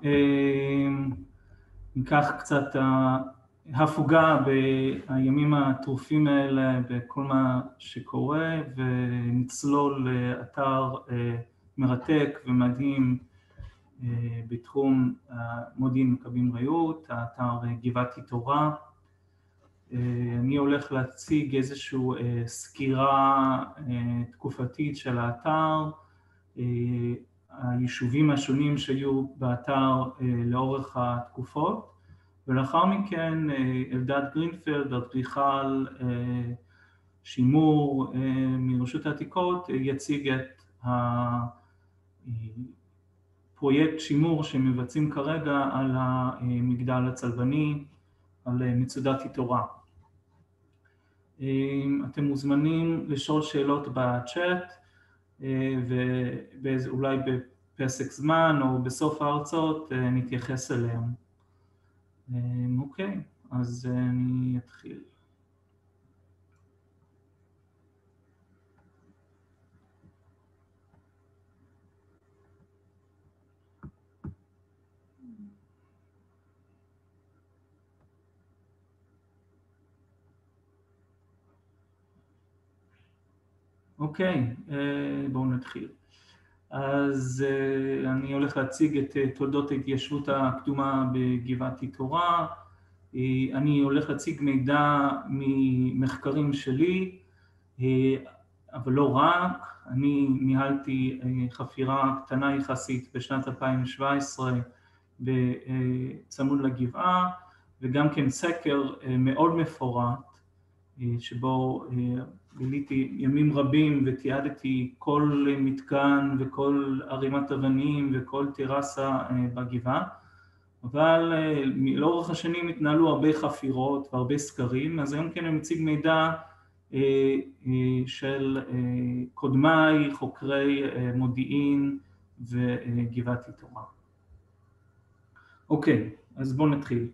ניקח קצת הפוגה בימים הטרופים האלה בכל מה שקורה, ונצלול לאתר מרתק ומדהים בתחום מודיעין מכבים רעות, האתר גבעתי תורה. אני הולך להציג איזושהי סקירה תקופתית של האתר, היישובים השונים שהיו באתר לאורך התקופות, ולאחר מכן אלדד גרינפלד, אדריכל שימור מרשות העתיקות, יציג את הפרויקט שימור שמבצעים כרגע על המגדל הצלבני, על מצודת תורה. אתם מוזמנים לשאול שאלות בצ'אט, ואולי בפסק זמן או בסוף ההרצאות נתייחס אליהם. אוקיי, אז אני אתחיל. אוקיי, בואו נתחיל. אז אני הולך להציג את תולדות ההתיישבות הקדומה בגבעתי תורה. אני הולך להציג מידע ממחקרים שלי, אבל לא רק. אני ניהלתי חפירה קטנה יחסית בשנת 2017 בצמוד לגבעה, וגם כן סקר מאוד מפורט, שבו ביליתי ימים רבים ותיעדתי כל מתקן וכל ערימת אבנים וכל טרסה בגבעה, אבל לאורך השנים התנהלו הרבה חפירות והרבה סקרים, אז היום כן אני מציג מידע של קודמיי, חוקרי מודיעין וגבעתי תורה. אוקיי, אז בואו נתחיל.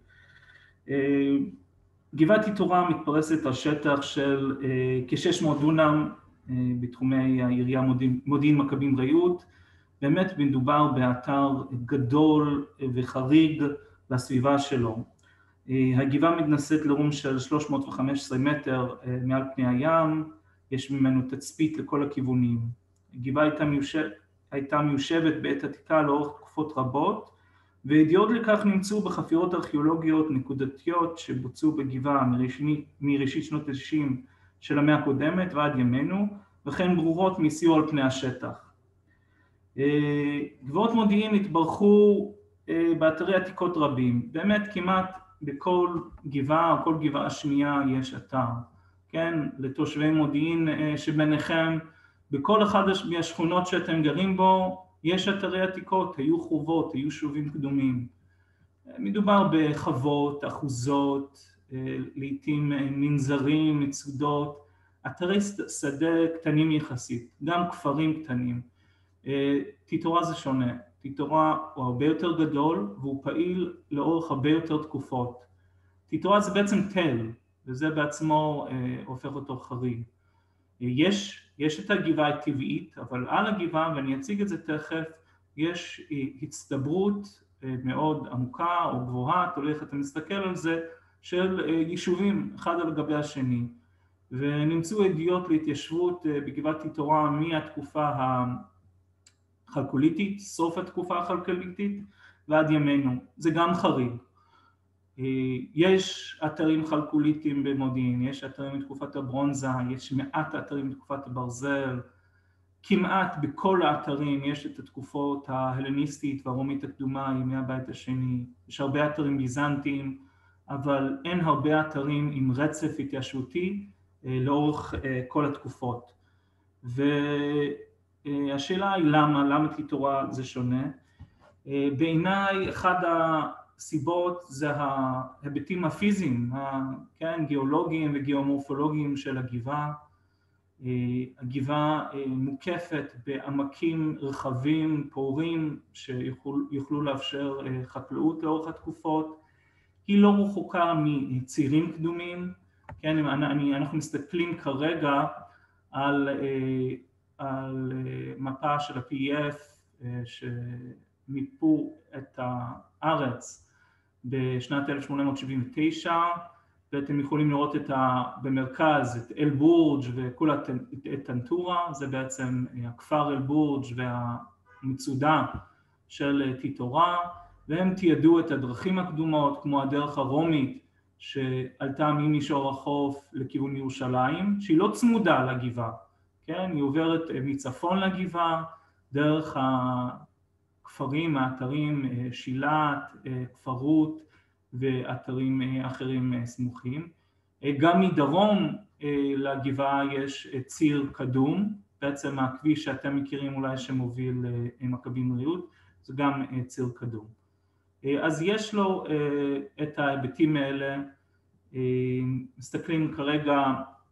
גבעתי תורה מתפרסת על שטח של כ-600 דונם בתחומי העירייה מודיעין מכבים רעות. באמת מדובר באתר גדול וחריג לסביבה שלו. הגבעה מתנשאת לרום של 315 מטר מעל פני הים, יש ממנו תצפית לכל הכיוונים. הגבעה הייתה מיושבת בעת עתיקה לאורך תקופות רבות, וידיעות לכך נמצאו בחפירות ארכיאולוגיות נקודתיות שבוצעו בגבעה מראשית שנות ה-60 של המאה הקודמת ועד ימינו, וכן ברורות מסיור על פני השטח. גבעות מודיעין התברכו באתרי עתיקות רבים, באמת כמעט בכל גבעה או כל גבעה שנייה יש אתר, כן? לתושבי מודיעין שביניכם, בכל אחד מהשכונות שאתם גרים בו, יש אתרי עתיקות, היו חובות, היו שובים קדומים. מדובר בחוות, אחוזות, לעתים מנזרים, מצודות, אתרי שדה קטנים יחסית, גם כפרים קטנים. תיתורה זה שונה, תיתורה הוא הרבה יותר גדול והוא פעיל לאורך הרבה יותר תקופות. תיתורה זה בעצם תל, וזה בעצמו הופך אותו חריג. יש את הגבעה הטבעית, אבל על הגבעה, ואני אציג את זה תכף, יש הצטברות מאוד עמוקה או גבוהה, תלוי איך אתה מסתכל על זה, של יישובים אחד על גבי השני. ונמצאו עדויות להתיישבות בגבעתי תורה מהתקופה החלקוליתית, סוף התקופה החלקוליתית, ועד ימינו. זה גם חריג. יש אתרים חלקוליטיים במודיעין, יש אתרים מתקופת הברונזה, יש מעט אתרים מתקופת הברזל, כמעט בכל האתרים יש את התקופות ההלניסטית והרומית הקדומה, ימי הבית השני, יש הרבה אתרים ביזנטיים, אבל אין הרבה אתרים עם רצף התיישבותי לאורך כל התקופות. והשאלה היא למה תיתורה זה שונה? בעיניי אחד הסיבות זה ההיבטים הפיזיים, כן, גיאולוגיים וגיאומורפולוגיים של הגבעה. הגבעה מוקפת בעמקים רחבים, פורים, שיוכלו לאפשר חקלאות לאורך התקופות. היא לא רחוקה מצירים קדומים, כן, אנחנו מסתכלים כרגע על מפה של ה-PEF מיפו את הארץ בשנת 1879, ואתם יכולים לראות במרכז את אל-בורג' וכולה את טנטורה, זה בעצם הכפר אל-בורג' והמצודה של טיטורה, והם תיעדו את הדרכים הקדומות, כמו הדרך הרומית שעלתה ממישור החוף לכיוון ירושלים, שהיא לא צמודה לגבעה, כן? היא עוברת מצפון לגבעה, דרך הכפרים, האתרים שילת, כפר רות ואתרים אחרים סמוכים. גם מדרום לגבעה יש ציר קדום, בעצם הכביש שאתם מכירים אולי שמוביל מכבים רעות, זה גם ציר קדום. אז יש לו את ההיבטים האלה, מסתכלים כרגע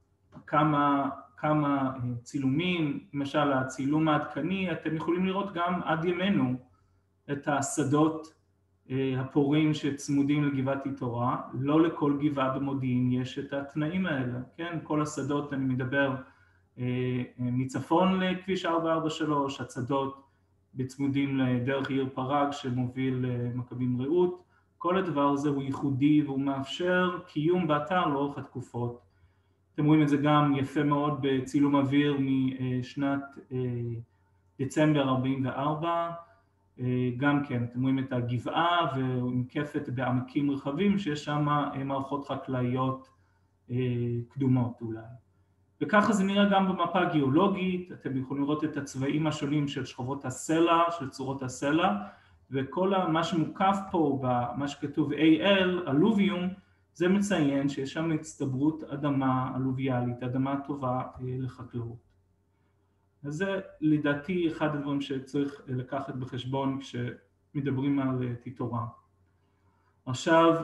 כמה צילומים, למשל הצילום העדכני, אתם יכולים לראות גם עד ימינו את השדות הפורים שצמודים לגבעת טיטורה, לא לכל גבעה במודיעין יש את התנאים האלה, כן? כל השדות, אני מדבר מצפון לכביש 443, הצדות בצמודים לדרך עיר פראג שמוביל מכבים רעות, כל הדבר הזה הוא ייחודי והוא מאפשר קיום באתר לאורך התקופות. אתם רואים את זה גם יפה מאוד בצילום אוויר משנת דצמבר 44, גם כן, אתם רואים את הגבעה ומקפת בעמקים רחבים שיש שם מערכות חקלאיות קדומות אולי. וככה זה נראה גם במפה הגיאולוגית, אתם יכולים לראות את הצבעים השונים של שכבות הסלע, של צורות הסלע, וכל מה שמוקף פה במה שכתוב AL, אלוביום, זה מציין שיש שם הצטברות אדמה אלוביאלית, אדמה טובה לחקלאות. אז זה לדעתי אחד הדברים שצריך לקחת בחשבון כשמדברים על טיטורה. עכשיו,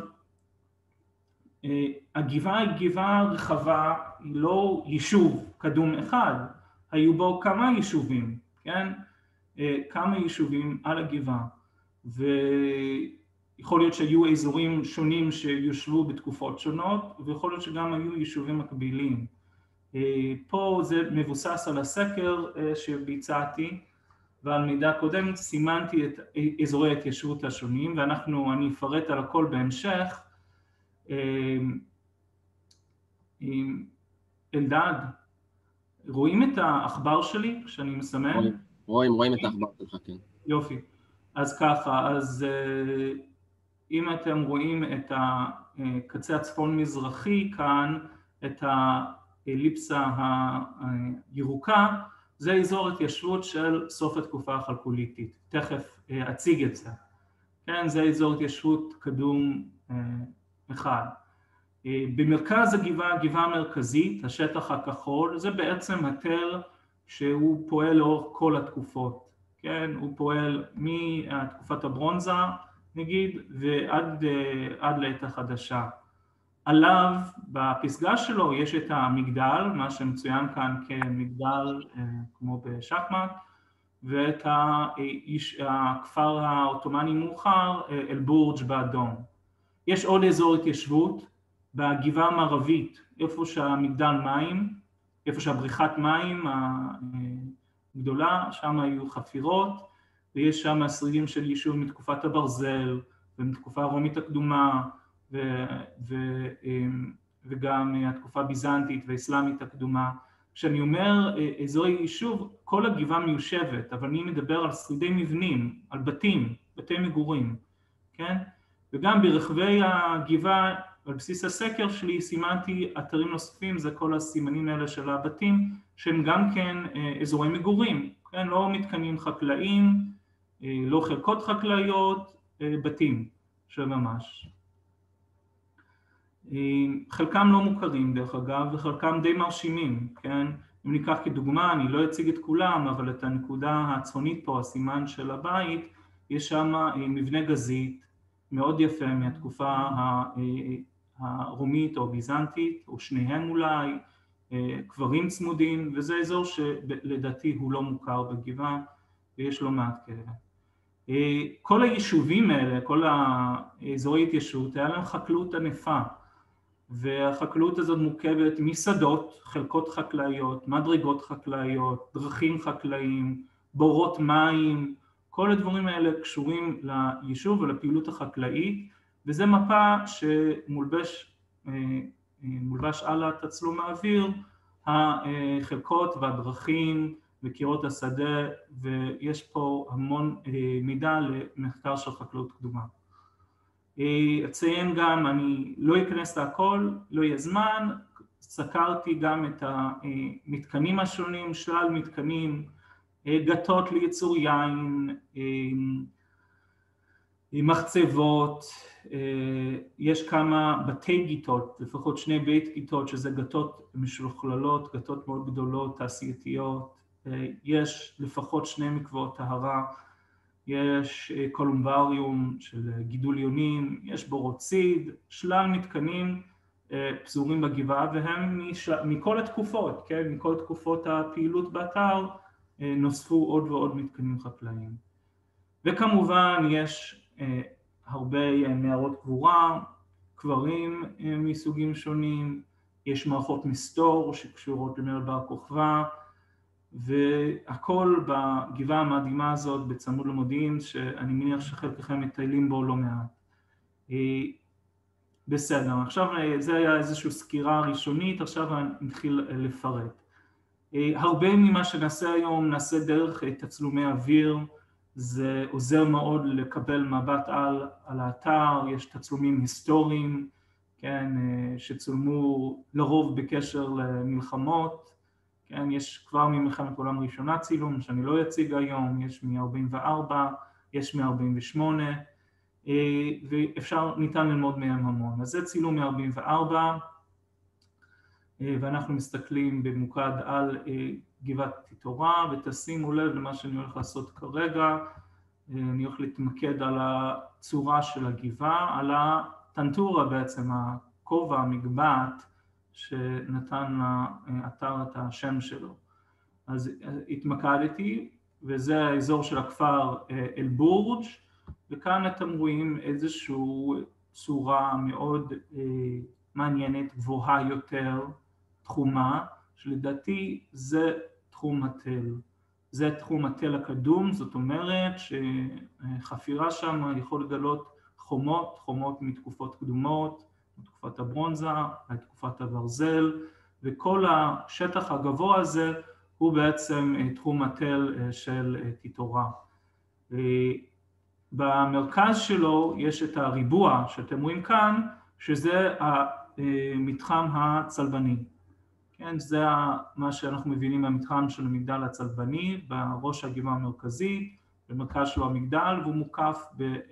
הגבעה היא גבעה רחבה, היא לא יישוב קדום אחד, היו בו כמה יישובים, כן? כמה יישובים על הגבעה, ויכול להיות שהיו אזורים שונים שיושבו בתקופות שונות, ויכול להיות שגם היו יישובים מקבילים. פה זה מבוסס על הסקר שביצעתי, ועל מידע קודם סימנתי את אזורי ההתיישבות השונים, ואני אפרט על הכל בהמשך. אלדד, רואים את העכבר שלי כשאני מסמן? רואים את העכבר שלך, כן. יופי. אז ככה, אז אם אתם רואים את הקצה הצפון מזרחי כאן, את האליפסה הירוקה, זה אזור התיישבות של סוף התקופה החלקוליתית. תכף אציג את זה. כן, זה אזור התיישבות קדום אחד. במרכז הגבעה, הגבעה המרכזית, השטח הכחול, זה בעצם התל שהוא פועל לאורך כל התקופות. כן, הוא פועל מתקופת הברונזה, נגיד, ועד לעת החדשה. עליו, בפסגה שלו, יש את המגדל, מה שמצוין כאן כמגדל כמו בשחמט, ואת הכפר העות'מאני מאוחר, אל-בורג' באדום. יש עוד אזור התיישבות בגבעה המערבית, איפה שהמגדל מים, איפה שהבריכת מים הגדולה, שם היו חפירות, ויש שם שרידים של יישוב מתקופת הברזל, ומתקופה הרומית הקדומה, וגם התקופה הביזנטית והאסלאמית הקדומה. כשאני אומר אזורי יישוב, כל הגבעה מיושבת, אבל אני מדבר על שרידי מבנים, על בתים, בתי מגורים, כן? וגם ברחבי הגבעה, על בסיס הסקר שלי, סימנתי אתרים נוספים, זה כל הסימנים האלה של הבתים, שהם גם כן אזורי מגורים, כן? לא מתקנים חקלאים, לא חלקות חקלאיות, בתים של ממש. חלקם לא מוכרים דרך אגב, וחלקם די מרשימים, כן? אם ניקח כדוגמה, אני לא אציג את כולם, אבל את הנקודה הצפונית פה, הסימן של הבית, יש שם מבנה גזית מאוד יפה מהתקופה הרומית או הביזנטית, או שניהם אולי, קברים צמודים, וזה אזור שלדעתי הוא לא מוכר בגבעה, ויש לו מעט כאלה. כל היישובים האלה, כל האזורי התיישבות, היה להם חקלאות ענפה, והחקלאות הזאת מורכבת משדות, חלקות חקלאיות, מדרגות חקלאיות, דרכים חקלאיים, בורות מים, כל הדברים האלה קשורים ליישוב ולפעילות החקלאית, וזה מפה שמולבש על התצלום האוויר, החלקות והדרכים וקירות השדה, ויש פה המון מידע למחקר של חקלאות קדומה. אציין גם, אני לא אכנס להכל, לא יהיה זמן, סקרתי גם את המתקנים השונים, שלל מתקנים, גתות לייצור יין, מחצבות, יש כמה בתי גיתות, לפחות 2 בית גיתות, שזה גתות משוכללות, גתות מאוד גדולות, תעשייתיות, יש לפחות 2 מקוואות טהרה, יש קולומבריום של גידול יונים, יש בורות ציד, שלל מתקנים פזורים בגבעה, והם מכל התקופות, כן? מכל תקופות הפעילות באתר נוספו עוד ועוד מתקנים חקלאיים. וכמובן יש הרבה מערות קבורה, קברים מסוגים שונים, יש מערכות מסתור שקשורות למרד בר כוכבא, והכל בגבעה המדהימה הזאת בצמוד למודיעין, שאני מניח שחלקכם מטיילים בו לא מעט. בסדר, עכשיו זה היה איזושהי סקירה ראשונית, עכשיו אני מתחיל לפרט. הרבה ממה שנעשה היום נעשה דרך תצלומי אוויר, זה עוזר מאוד לקבל מבט על האתר, יש תצלומים היסטוריים, כן, שצולמו לרוב בקשר למלחמות, כן, יש כבר ממלחמת העולם הראשונה צילום שאני לא אציג היום, יש מ-44, יש מ-48, ניתן ללמוד מהם המון. אז זה צילום מ-44, ואנחנו מסתכלים במוקד על גבעת תיטורה, ותשימו לב למה שאני הולך לעשות כרגע, אני הולך להתמקד על הצורה של הגבעה, על הטנטורה בעצם, הכובע, המגבעת, שנתן לאתר את השם שלו. אז התמקדתי, וזה האזור של הכפר אל-בורג', וכאן אתם רואים איזושהי צורה מאוד מעניינת, גבוהה יותר, תחומה, שלדעתי זה תחום התל. זה תחום התל הקדום, זאת אומרת שחפירה שם יכול לגלות חומות מתקופות קדומות, מתקופת הברונזה, מתקופת הברזל, וכל השטח הגבוה הזה הוא בעצם תחום התל של תיטורה. במרכז שלו יש את הריבוע שאתם רואים כאן, שזה המתחם הצלבני. כן, זה מה שאנחנו מבינים מהמתחם של המגדל הצלבני, בראש הגבעה המרכזית, במרכז שלו המגדל, והוא מוקף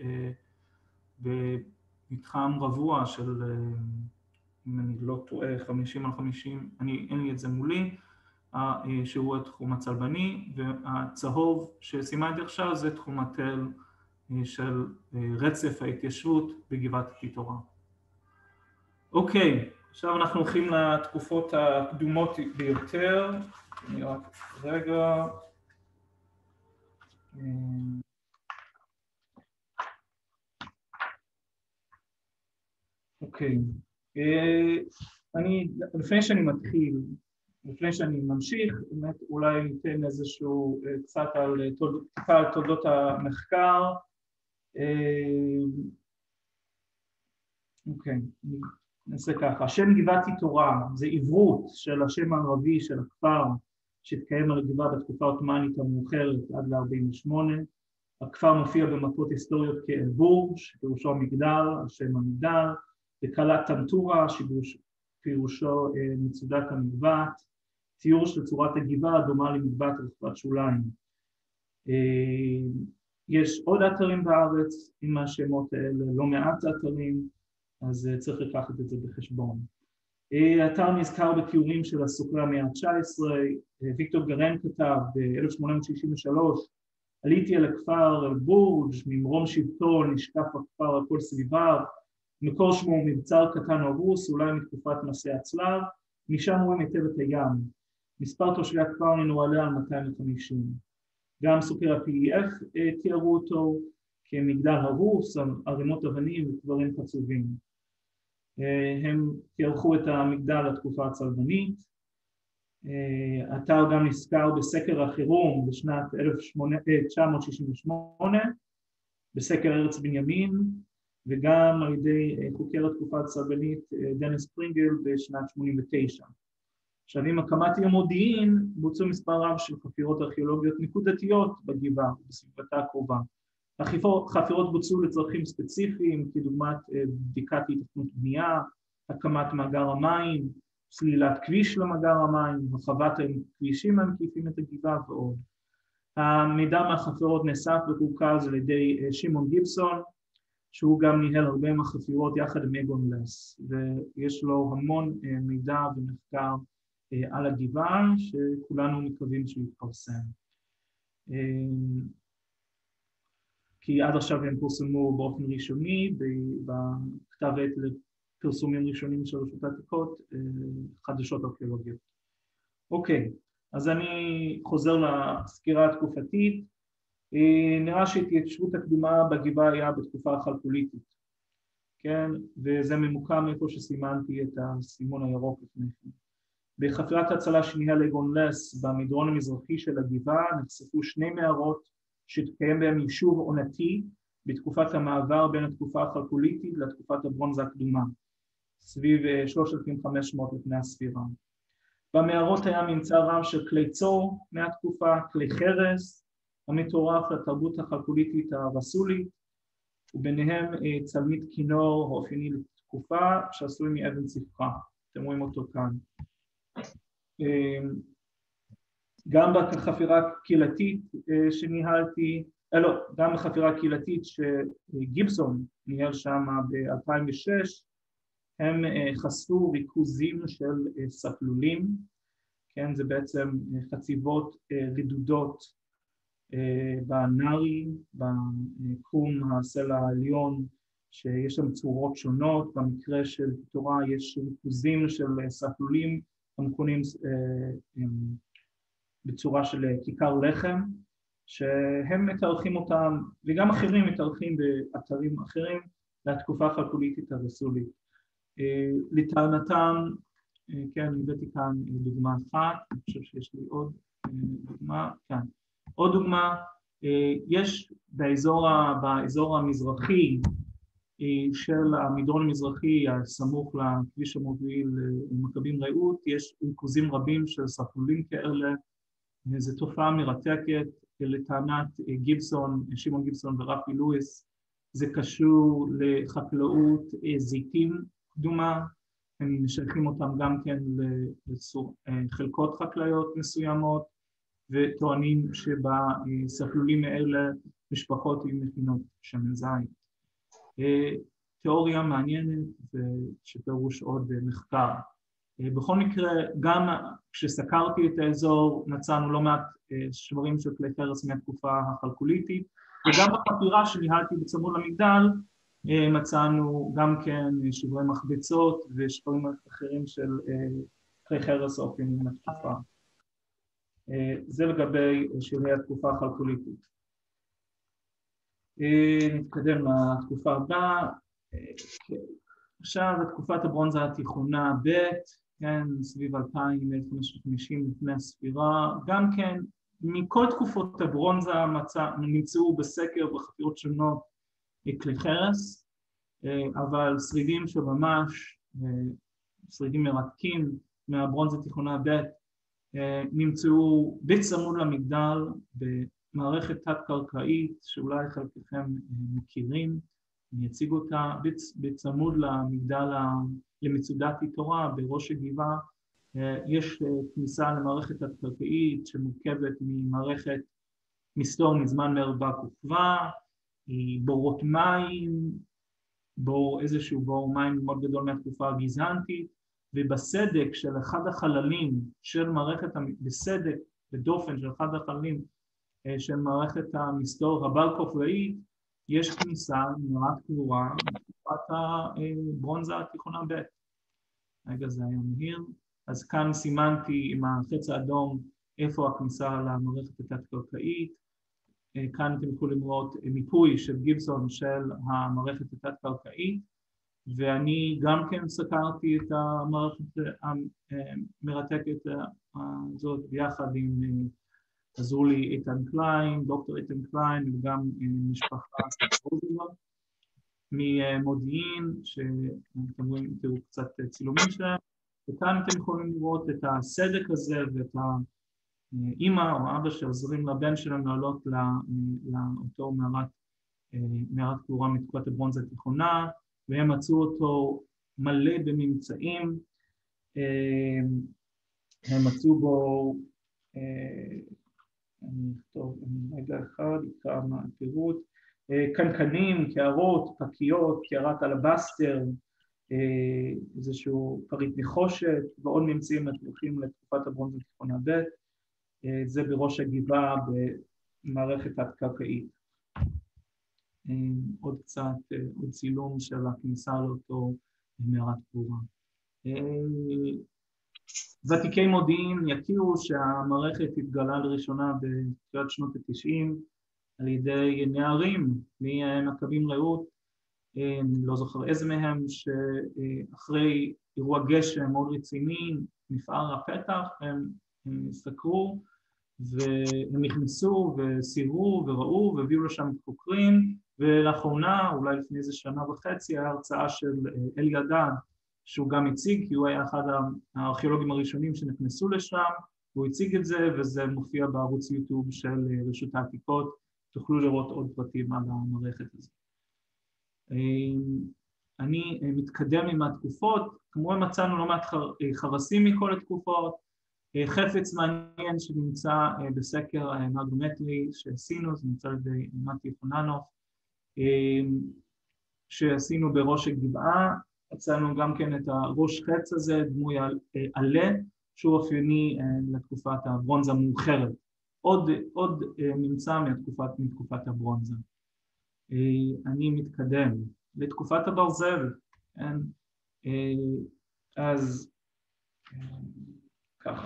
במתחם רבוע של, אם אני לא טועה, 50 על 50, אין לי את זה מולי, שהוא התחום הצלבני, והצהוב שסימנתי עכשיו זה תחום התל של רצף ההתיישבות בגבעת תיטורה. אוקיי. עכשיו אנחנו הולכים לתקופות הקדומות ביותר, אני רק רגע, אוקיי, לפני שאני מתחיל, לפני שאני ממשיך, באמת אולי ניתן איזשהו קצת על תולדות המחקר, אוקיי. נעשה ככה, השם גבעת תיטורה זה עברות של השם הערבי של הכפר שהתקיים על הגבעה בתקופה העות'מאנית המאוחרת עד ל-48. הכפר מופיע במפות היסטוריות כאל-בורג' שפירושו המגדל, השם המגדל, וקלת טנטורה שפירושו מצודת המגבעת, ציור של צורת הגבעה דומה למגבעת רחבת שוליים. יש עוד אתרים בארץ עם השמות האלה, לא מעט אתרים, אז צריך לקחת את זה בחשבון. האתר נזכר בתיאורים של הסוקרי המאה ה-19, ויקטור גרן כתב ב-1863, עליתי על הכפר אל-בורג' ממרום שבטו נשקף הכפר על כל סביביו, מקור שמו הוא מבצר קטן הרוס, אולי מתקופת מסעי הצלב, משם רואים היטב את הים. מספר תושבי הכפר מנוהלה על 250. גם סוקרי ה-PEF תיארו אותו כמגדל הרוס, ערימות אבנים וקברים חצובים. הם תיארכו את המגדל לתקופה הצלבנית. האתר גם נזכר בסקר החירום בשנת 1968, בסקר ארץ בנימין, וגם על ידי חוקר התקופה הצלבנית דניס פרינגל בשנת 89. עכשיו, עם הקמת עיר מודיעין בוצעו מספר רב של חפירות ארכיאולוגיות נקודתיות בגבעה ובסביבתה הקרובה. החפירות בוצעו לצרכים ספציפיים, כדוגמת בדיקת היתכנות בנייה, הקמת מאגר המים, סלילת כביש למאגר המים, הרחבת הכבישים המקיפים את הגבעה ועוד. המידע מהחפירות נאסף ורוכז על ידי שמעון גיבסון, שהוא גם ניהל הרבה מהחפירות יחד עם אגון לס, ויש לו המון מידע ומחקר על הגבעה שכולנו מקווים שיתפרסם. כי עד עכשיו הם פורסמו באופן ראשוני, בכתב עת לפרסומים ראשונים של רשות העתיקות, חדשות ארכיאולוגיות. אוקיי, אז אני חוזר לסקירה התקופתית. נראה שהתיישבות הקדומה בגבעה היה בתקופה החלקוליתית, כן? וזה ממוקם איפה שסימנתי את הסימון הירוק לפני כן. בחפירת ההצלה שניהל אגון לס במדרון המזרחי של הגבעה נחשפו 2 מערות שהתקיים בהם יישוב עונתי בתקופת המעבר בין התקופה החלקוליתית לתקופת הברונזה הקדומה, סביב 3,500 לפני הספירה. במערות היה ממצא רב של כלי צור מהתקופה, כלי חרס, המטורף לתרבות החלקוליתית הרסולית, וביניהם צלמית כינור האופייני לתקופה שעשוי מאבן צפחה. אתם רואים אותו כאן. גם בחפירה קהילתית שניהלתי, גם בחפירה קהילתית שגיבסון ניהל שם ב-2006, הם חשפו ריכוזים של ספלולים, כן, זה בעצם חציבות רדודות בנארי, בקום הסלע העליון, שיש שם צורות שונות. במקרה של תורה יש ריכוזים של ספלולים המכונים בצורה של כיכר לחם, שהם מתארחים אותם, וגם אחרים מתארחים באתרים אחרים, לתקופה החלקוליתית הרסולית. לטענתם, כן, הבאתי כאן דוגמה אחת, אני חושב שיש לי עוד דוגמה, כאן. עוד דוגמה, יש באזור המזרחי של המדרון המזרחי, הסמוך לכביש המוביל למכבים רעות, יש ריכוזים רבים של ספלולים כאלה, וזו תופעה מרתקת לטענת גיבסון, שמעון גיבסון ורפי לואיס. זה קשור לחקלאות זיתים קדומה, הם משייכים אותם גם כן לחלקות חקלאיות מסוימות, וטוענים שבספלולים האלה משפחות עם מכינות שמן זית. תיאוריה מעניינת שפירוש עוד מחקר. בכל מקרה, גם כשסקרתי את האזור מצאנו לא מעט שברים של כלי חרס מהתקופה החלקוליתית, וגם בחפירה שניהלתי בצמוד למגדל מצאנו גם כן שברי מחבצות ושברים אחרים של כלי חרס אופיינים מהתקופה. זה לגבי שברי התקופה החלקוליתית. נתקדם לתקופה הבאה. עכשיו, תקופת הברונזה התיכונה ב', כן, סביב 2050 לפני הספירה, גם כן, מכל תקופות הברונזה נמצאו בסקר בחפירות שונות כלי חרס, אבל שרידים שממש, שרידים מרתקים מהברונזה התיכונה ב', נמצאו בצמוד למגדל במערכת תת-קרקעית שאולי חלקכם מכירים, אני אציג אותה בצמוד למגדל למצודת תורה בראש הגבעה. יש כניסה למערכת תת-קרקעית שמורכבת ממערכת מסתור מזמן מרד בר כוכבא, בורות מים, איזשהו בור מים מאוד גדול מהתקופה הביזנטית, ובסדק של אחד החללים של מערכת, בסדק, בדופן של אחד החללים של מערכת המסתור הבר כוכבאית, יש כניסה למערת קבורה בתקופת הברונזה התיכונה ב'. רגע, זה היה מהיר. אז כאן סימנתי עם החץ האדום איפה הכניסה למערכת התת-קרקעית. כאן אתם יכולים לראות מיפוי של גיבסון של המערכת התת-קרקעית, ואני גם כן סקרתי את המערכת המרתקת הזאת ביחד עם עזרו לי איתן קליין, דוקטור איתן קליין, וגם משפחה ממודיעין, שאתם רואים, תראו קצת צילומים שלהם, וכאן אתם יכולים לראות את הסדק הזה ואת האמא או אבא שעוזרים לבן שלהם לעלות לאותו מערת קבורה מתקופת הברונזה התיכונה, והם מצאו אותו מלא בממצאים, הם מצאו בו, אני אכתוב רגע אחד, כמה פירוט, קנקנים, קערות, פקיות, קערת אלבסטר, איזשהו פריט נחושת, ועוד ממצאים הולכים לתקופת הברונזה התיכונה ב', זה בראש הגבעה במערכת התת-קרקעית. עוד קצת, עוד צילום של הכניסה לאותו מערת קבורה. ותיקי מודיעין יכירו שהמערכת התגלה לראשונה בתחילת שנות ה-90 על ידי נערים ממכבים רעות, לא זוכר איזה מהם, שאחרי אירוע גשם מאוד רציני, נפער הפתח, הם סקרו והם נכנסו וסירו וראו והביאו לשם את חוקרים, ולאחרונה, אולי לפני איזה שנה וחצי, היה הרצאה של אלי עדד, שהוא גם הציג, כי הוא היה אחד הארכיאולוגים הראשונים שנכנסו לשם, הוא הציג את זה, וזה מופיע בערוץ יוטיוב של רשות העתיקות, תוכלו לראות עוד פרטים על המערכת הזאת. אני מתקדם עם התקופות, כמו מצאנו לא מעט חרסים מכל התקופות, חפץ מעניין שנמצא בסקר מגנומטרי שעשינו, זה נמצא על ידי מתי יוחננוף, שעשינו בראש הגבעה, מצאנו גם כן את הראש חץ הזה, דמוי עלה, שהוא אופייני לתקופת הברונזה המאוחרת. עוד נמצא מתקופת הברונזה. אני מתקדם לתקופת הברזל, אז ככה.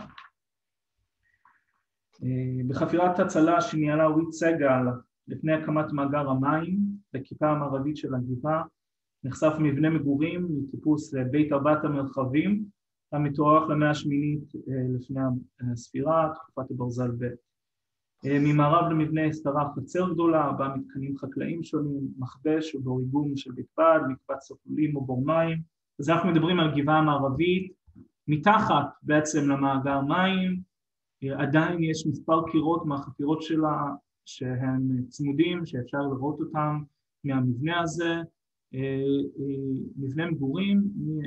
בחפירת הצלה שניהלה אורית סגל לפני הקמת מאגר המים, בכיפה המערבית של הגבעה, נחשף מבנה מגורים מטיפוס בית ארבעת המרחבים, המתוארך למאה השמינית לפני הספירה, תקופת הברזל ב'. ממערב למבנה הסתרה חצר גדולה, בה מתקנים חקלאים שונים, מכבש ובוריגום של בקבד, מקבץ סופלים או בור מים. אז אנחנו מדברים על גבעה המערבית, מתחת בעצם למאגר מים, עדיין יש מספר קירות מהחפירות שלה שהם צמודים, שאפשר לראות אותם מהמבנה הזה, מבנה מגורים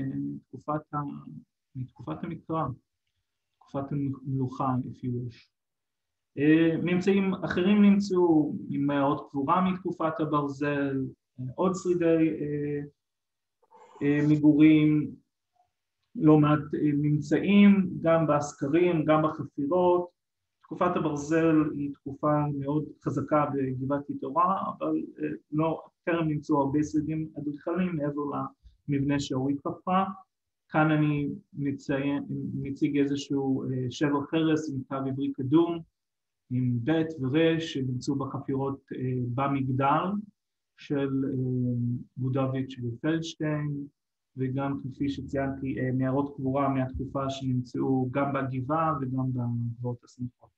מתקופת המקרא, תקופת המלוכה, if you wish. ממצאים אחרים נמצאו עם מערות קבורה מתקופת הברזל, עוד שרידי מגורים, לא מעט ממצאים, גם בסקרים, גם בחפירות. תקופת הברזל היא תקופה מאוד חזקה בגבעת יתורה, אבל לא, טרם נמצאו הרבה שרידים אדריכליים מעבר למבנה שאורית חפרה. כאן אני מציג איזשהו שבר חרס עם קו עברי קדום, עם ב' ור' שנמצאו בחפירות במגדל של גודוביץ' ופלדשטיין, וגם כפי שציינתי מערות קבורה מהתקופה שנמצאו גם בגבעה וגם בגבעות הסמוכות.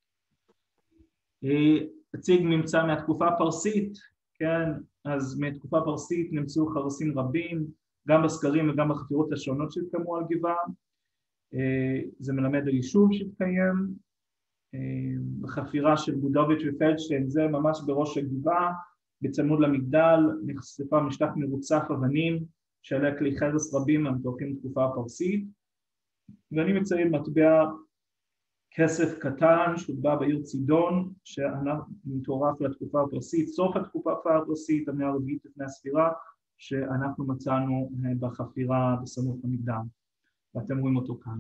אציג ממצא מהתקופה הפרסית, כן, אז מהתקופה הפרסית נמצאו חרסים רבים, גם בסקרים וגם בחפירות השונות שהתקיימו על גבעה. זה מלמד על יישוב שהתקיים, בחפירה של גודוביץ' ופלדשטיין, זה ממש בראש הגבעה, בצמוד למגדל, נחשפה משטח מרוצף אבנים, שעליה כלי חרס רבים המתוארכים בתקופה הפרסית, ואני מציין מטבע כסף קטן שהוטבע בעיר צידון, שמתוארך לתקופה הפרסית, סוף התקופה הפרסית, המאה הרביעית לפני הספירה, שאנחנו מצאנו בחפירה בסמוך למגדל, ואתם רואים אותו כאן.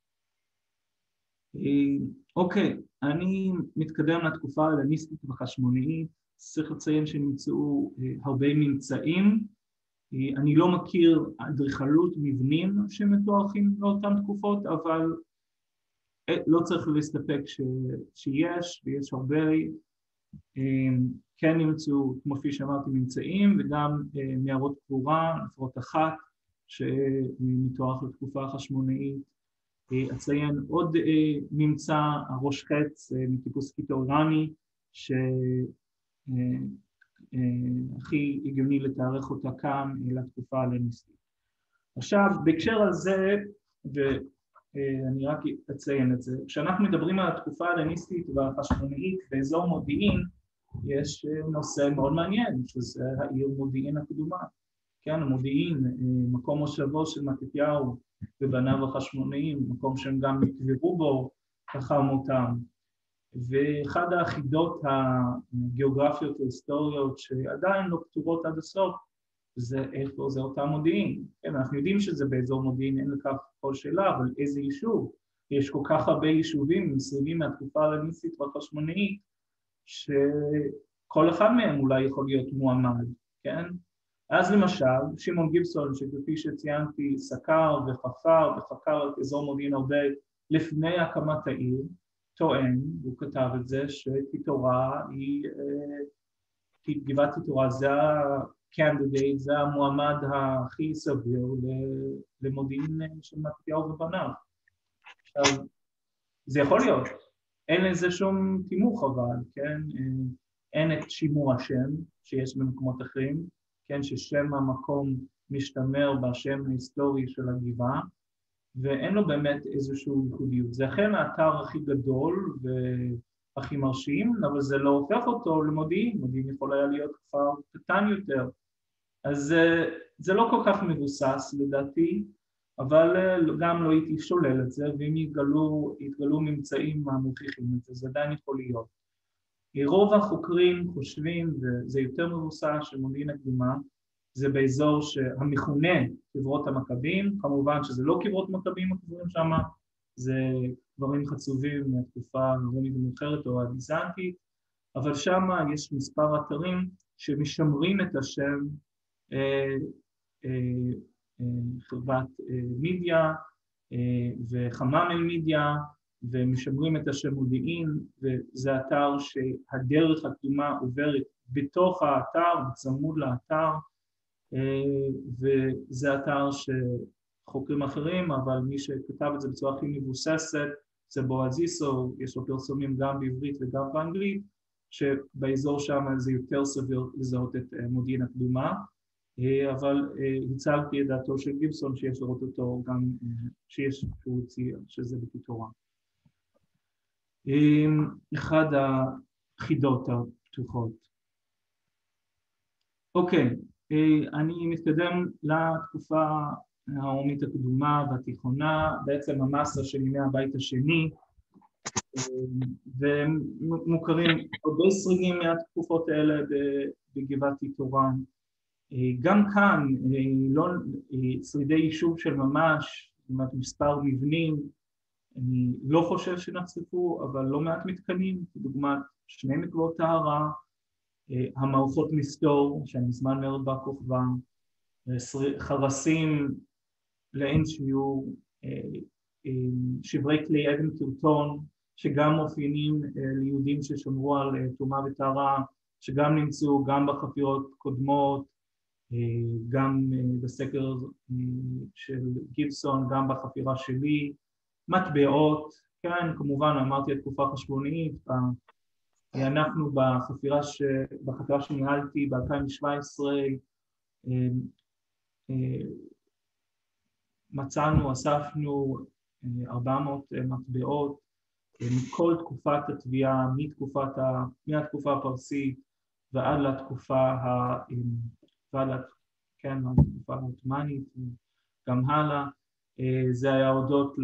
אוקיי, אני מתקדם לתקופה ההלניסטית וחשמונאית, צריך לציין שנמצאו הרבה ממצאים, אני לא מכיר אדריכלות מבנים שמתוארכים לאותן תקופות, אבל לא צריך להסתפק שיש, ויש הרבה, כן נמצאו, כמו כפי שאמרתי, ממצאים, וגם מערות קבורה, לפחות אחת, שמתוארך לתקופה החשמונאית, אציין עוד ממצא, הראש חץ מטיפוס קיטורני, שהכי הגיוני לתארך אותה כאן לתקופה ההלניסטית. עכשיו, בהקשר הזה, ואני רק אציין את זה, כשאנחנו מדברים על התקופה ההלניסטית והחשמונאית באזור מודיעין, יש נושא מאוד מעניין, שזה העיר מודיעין הקדומה. כן, מודיעין, מקום מושבו של מתתיהו ובניו החשמונאים, מקום שהם גם נקברו בו לאחר מותם. ואחד האחידות הגיאוגרפיות וההיסטוריות שעדיין לא פתורות עד הסוף, זה איפה זה אותה מודיעין. כן, אנחנו יודעים שזה באזור מודיעין, אין לכך כל שאלה, אבל איזה יישוב? יש כל כך הרבה יישובים מסביבים מהתקופה ההלניסטית והחשמונאית, שכל אחד מהם אולי יכול להיות מועמד, כן? אז למשל, שמעון גיבסון, שכפי שציינתי, סקר וחקר את אזור מודיעין הרבה לפני הקמת העיר, טוען, הוא כתב את זה, שטיטורה היא, גבעת טיטורה זה הקנדידייט, זה המועמד הכי סביר למודיעין של מתתיהו ובניו. עכשיו, זה יכול להיות, אין לזה שום תימוך אבל, כן? אין את שימור השם שיש במקומות אחרים, כן? ששם המקום משתמר בשם ההיסטורי של הגבעה, ואין לו באמת איזשהו ייחודיות. זה אכן האתר הכי גדול והכי מרשים, אבל זה לא הופך אותו למודיעין. מודיעין יכול היה להיות כפר קטן יותר. אז זה לא כל כך מבוסס לדעתי, אבל גם לא הייתי שולל את זה, ואם יתגלו ממצאים המוכיחים את זה, זה עדיין יכול להיות. רוב החוקרים חושבים, וזה יותר מבוסס, שמודיעין הקדומה, זה באזור המכונה קברות המכבים, כמובן שזה לא קברות מכבים הקבורים שם, זה קברים חצובים מהתקופה הרומית המאוחרת או הביזנטית, אבל שם יש מספר אתרים שמשמרים את השם חרבת מידיה וחמם אל מידיה, ומשמרים את השם מודיעין, וזה אתר שהדרך הקדומה עוברת בתוך האתר, בצמוד לאתר, וזה אתר שחוקרים אחרים, אבל מי שכתב את זה בצורה הכי מבוססת, זה בועז זיסו, יש לו פרסומים גם בעברית וגם באנגלית, שבאזור שם זה יותר סביר לזהות את מודיעין הקדומה, אבל הצגתי את דעתו של גיבסון שיש לראות אותו גם, שהוא הציע, שזה בטיטורה. אחד החידות הפתוחות. אוקיי, אני מתקדם לתקופה הרומית הקדומה והתיכונה, בעצם המסה של ימי הבית השני, ומוכרים הרבה שרידים מהתקופות האלה בגבעת טיטורה. גם כאן, שרידי יישוב של ממש, מספר מבנים, אני לא חושב שנחשפו, אבל לא מעט מתקנים, כדוגמת שני מקוואות טהרה, המערכות מסתור, שהן מזמן מאוד בר כוכבא, חרסים לאין שיעור, שברי כלי אבן קרטון, שגם מופיעים ליהודים ששמרו על טומאה וטהרה, שגם נמצאו גם בחפירות קודמות, גם בסקר של גיבסון, גם בחפירה שלי, מטבעות, כן, כמובן אמרתי התקופה החשמונאית, אנחנו בחפירה שניהלתי ב-2017, אספנו 400 מטבעות מכל תקופת התביעה, מהתקופה הפרסית ועד לתקופה העות'מאנית, גם הלאה. זה היה הודות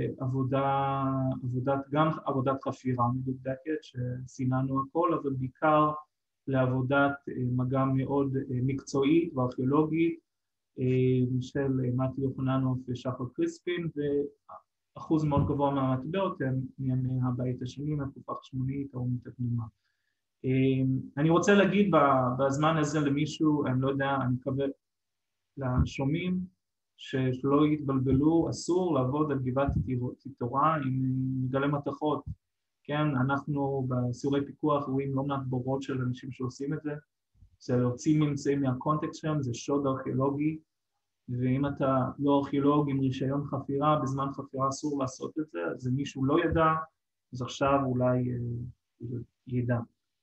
לעבודת חפירה מדוקדקת שסיננו הכל, אבל בעיקר לעבודת מגע מאוד מקצועית וארכיאולוגית של מתי יוחננוף ושחר קריספין, ואחוז מאוד גבוה מהמטבעות הם מימי הבית השני, מהתקופה החשמונאית הרומית הקדומה. אני רוצה להגיד בזמן הזה למישהו, אני לא יודע, אני מקווה לשומעים, שלא יתבלבלו, אסור לעבוד על גבעת טיטורה עם מגלי מתכות. כן, אנחנו בסיורי פיקוח רואים לא מעט בורות של אנשים שעושים את זה, זה להוציא ממצאים מהקונטקסט שם, זה שוד ארכיאולוגי, ואם אתה לא ארכיאולוג עם רישיון חפירה, בזמן חפירה אסור לעשות את זה, אז אם מישהו לא ידע, אז עכשיו אולי ידע.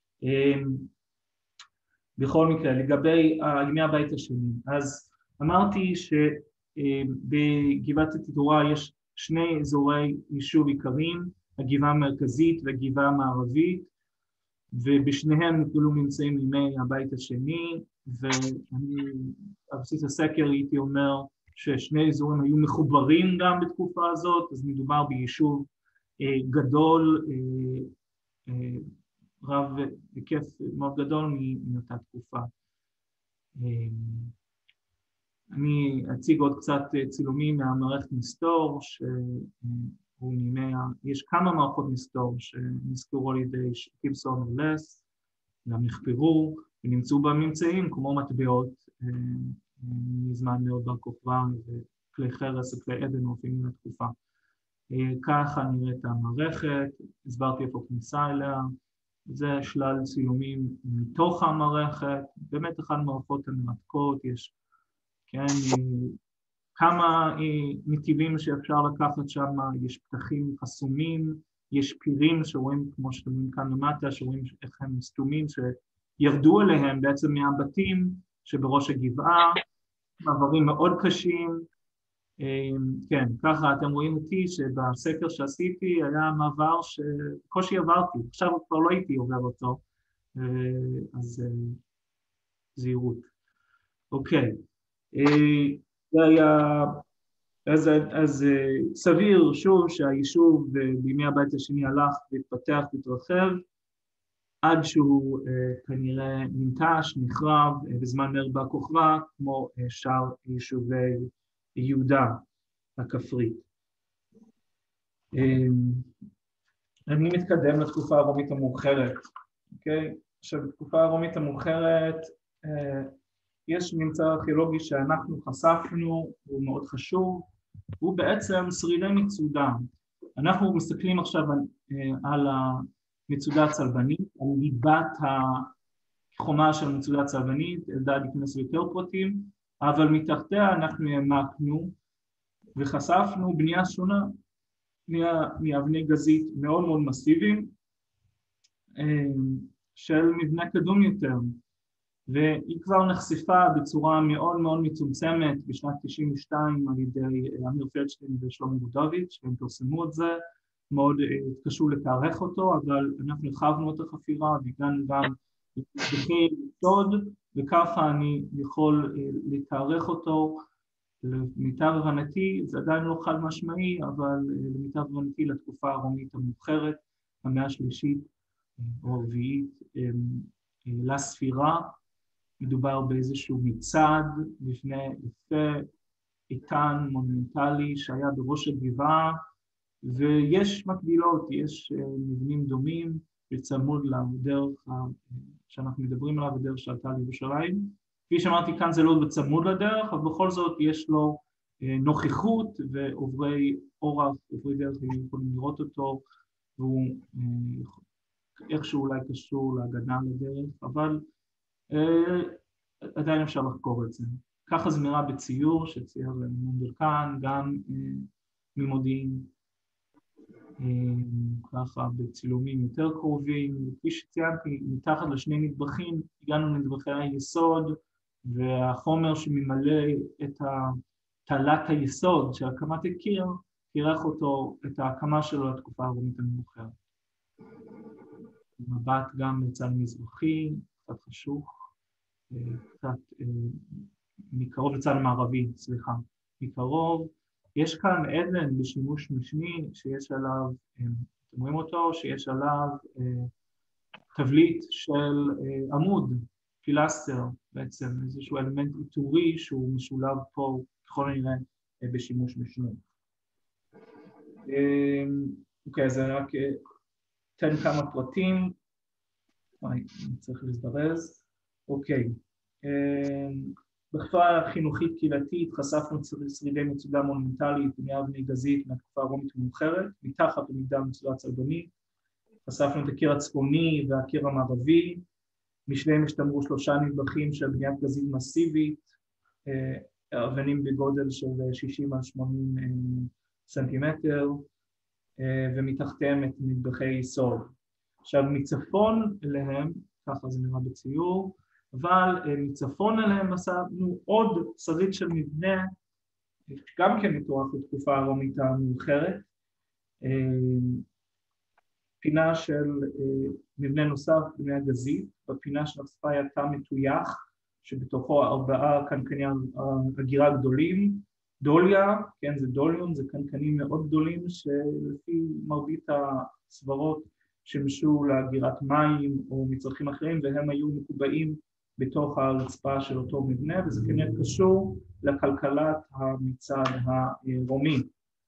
בכל מקרה, לגבי ימי הבית השני, אז אמרתי שבגבעת התדורה יש שני אזורי יישוב עיקריים, הגבעה המרכזית והגבעה המערבית, ובשניהם נתגלו ממצאים מימי הבית השני, ואני על בסיס הסקר הייתי אומר ששני אזורים היו מחוברים גם בתקופה הזאת, אז מדובר ביישוב גדול, רב היקף מאוד גדול מאותה תקופה. אני אציג עוד קצת צילומים מהמערכת מסתור, יש כמה מערכות מסתור שנזכרו על ידי קיבסון ולס, גם נחפרו ונמצאו בממצאים כמו מטבעות מזמן מאוד בר כוכבא וכלי חרס וכלי עדן מופיעים לתקופה. ככה נראית המערכת, הסברתי איפה כניסה אליה, זה שלל צילומים מתוך המערכת, באמת אחת המערכות המרתקות, יש כן, כמה נתיבים שאפשר לקחת שם, יש פתחים חסומים, יש פירים שרואים כמו שאתם רואים כאן למטה, שרואים איך הם סתומים שירדו אליהם בעצם מהבתים שבראש הגבעה, מעברים מאוד קשים, כן, ככה אתם רואים אותי שבסקר שעשיתי היה מעבר שקושי עברתי, עכשיו כבר לא הייתי עובר אותו, אז זהירות. אוקיי, אז סביר שוב שהיישוב בימי הבית השני הלך והתפתח והתרחב, עד שהוא כנראה ננטש, נחרב בזמן מרד בר כוכבא, כמו שאר יישובי יהודה הכפרית. אני מתקדם לתקופה הרומית המאוחרת, אוקיי? עכשיו, בתקופה הרומית המאוחרת, יש ממצא ארכיאולוגי שאנחנו חשפנו, הוא מאוד חשוב, הוא בעצם שרידי מצודה. אנחנו מסתכלים עכשיו על המצודה הצלבנית, על ליבת החומה של המצודה הצלבנית, אלדד ייכנס ליותר פרטים, אבל מתחתיה אנחנו העמקנו וחשפנו בנייה שונה, מאבני גזית מאוד מאוד מסיביים, של מבנה קדום יותר, והיא כבר נחשפה בצורה מאוד מאוד מצומצמת בשנת 92 על ידי אמיר פלדשטיין ושלמה בודוביץ', והם פרסמו את זה, מאוד התקשו לתארך אותו, אבל אנחנו הרחבנו את החפירה והגענו גם לפתחי יסוד, וככה אני יכול לתארך אותו. למיטב הבנתי, זה עדיין לא חד משמעי, אבל למיטב הבנתי לתקופה הרומית המאוחרת, המאה השלישית או הרביעית לספירה, מדובר באיזשהו מצעד, מבנה יפה, איתן, מונומנטלי, שהיה בראש הגבעה, ויש מקבילות, יש מבנים דומים, בצמוד לדרך שאנחנו מדברים עליו, הדרך שעלתה לירושלים. כפי שאמרתי, כאן זה לא בצמוד לדרך, אבל בכל זאת יש לו נוכחות, ועוברי אורח, עוברי דרך, יכולים לראות אותו, והוא איכשהו אולי קשור להגנה על הדרך, אבל עדיין אפשר לחקור את זה. ככה זה נראה בציור שצייר מונדלקן, גם ממודיעין, ככה בצילומים יותר קרובים. כפי שציינתי, מתחת לשני נדבכים, הגענו לנדבכי היסוד, והחומר שממלא את תעלת היסוד של הקמת הקיר, פירח אותו, את ההקמה שלו לתקופה הרומית המאוחרת. מבט גם מצד מזרחי, קצת חשוך, קצת מקרוב לצד המערבי, סליחה, מקרוב. יש כאן עדן בשימוש משני שיש עליו, אתם רואים אותו, שיש עליו תבליט של עמוד, פילסטר בעצם, איזשהו אלמנט עיטורי שהוא משולב פה ככל הנראה בשימוש משני. אוקיי, אז אני רק אתן כמה פרטים. אני צריך להזדרז. אוקיי. בתקופה החינוכית קהילתית חשפנו שרידי מצודה מונומנטלית מאבני גזית מהתקופה הרומית המאוחרת, מתחת למגדל מצודה הצלבנית. חשפנו את הקיר הצפוני והקיר המערבי, משניהם השתמרו 3 נדבכים של בניית גזית מסיבית, אבנים בגודל של 60 על 80 סנטימטר, ומתחתיהם את מטבחי סוד. עכשיו, מצפון אליהם, ככה זה נראה בציור, אבל מצפון אליהם מסענו עוד שריד של מבנה, גם כן מתואר בתקופה הרומית המאוחרת, פינה של מבנה נוסף, בני הגזית, בפינה שנחשפה היה תא מטויח, שבתוכו 4 קנקני הגירה גדולים, דוליה, כן, זה דוליון, זה קנקנים מאוד גדולים, שלפי מרבית הסברות שמשו להגירת מים או מצרכים אחרים, והם היו מקובעים בתוך הרצפה של אותו מבנה, וזה כנראה קשור לכלכלת המצד הרומי.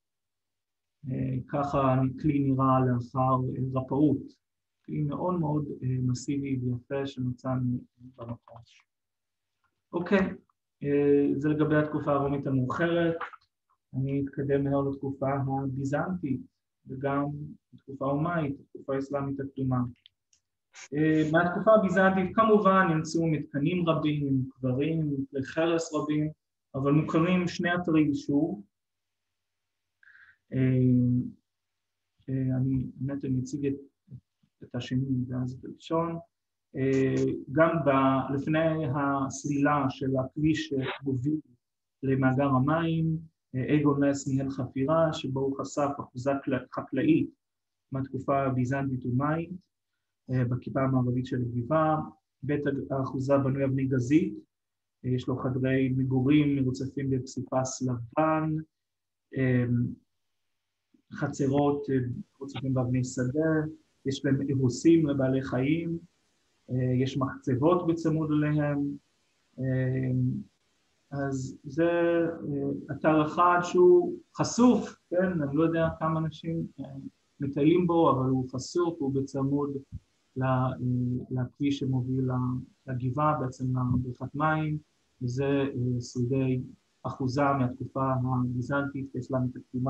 ככה כלי נראה לאחר רפאות, כלי מאוד מאוד מסיבי ויפה שמצאנו במקום. אוקיי, זה לגבי התקופה הרומית המאוחרת. אני אתקדם מהר לתקופה הביזנטית, וגם התקופה האומאית, התקופה האסלאמית הקדומה. מהתקופה הביזנטית כמובן נמצאו מתקנים רבים, קברים, כלי חרס רבים, אבל מוכרים 2 אתרי יישוב. אני אציג את השני ואז את הראשון. גם לפני הסלילה של הכביש שמוביל למאגר המים, אגון לס ניהל חפירה שבו הוא חשף אחוזה חקלאית מהתקופה הביזנטית אומאית בכיפה המערבית של הגבעה. בית האחוזה בנוי אבני גזית, יש לו חדרי מגורים מרוצפים בפסיפס לבן, חצרות מרוצפים באבני שדה, יש להם אירוסים לבעלי חיים, יש מחצבות בצמוד אליהם, אז זה אתר אחד שהוא חשוף, כן, אני לא יודע כמה אנשים מטיילים בו, אבל הוא חשוף, הוא בצמוד לכביש שמוביל לגבעה, בעצם לבריכת מים, וזה שרידי אחוזה מהתקופה הביזנטית האסלאמית הקדומה.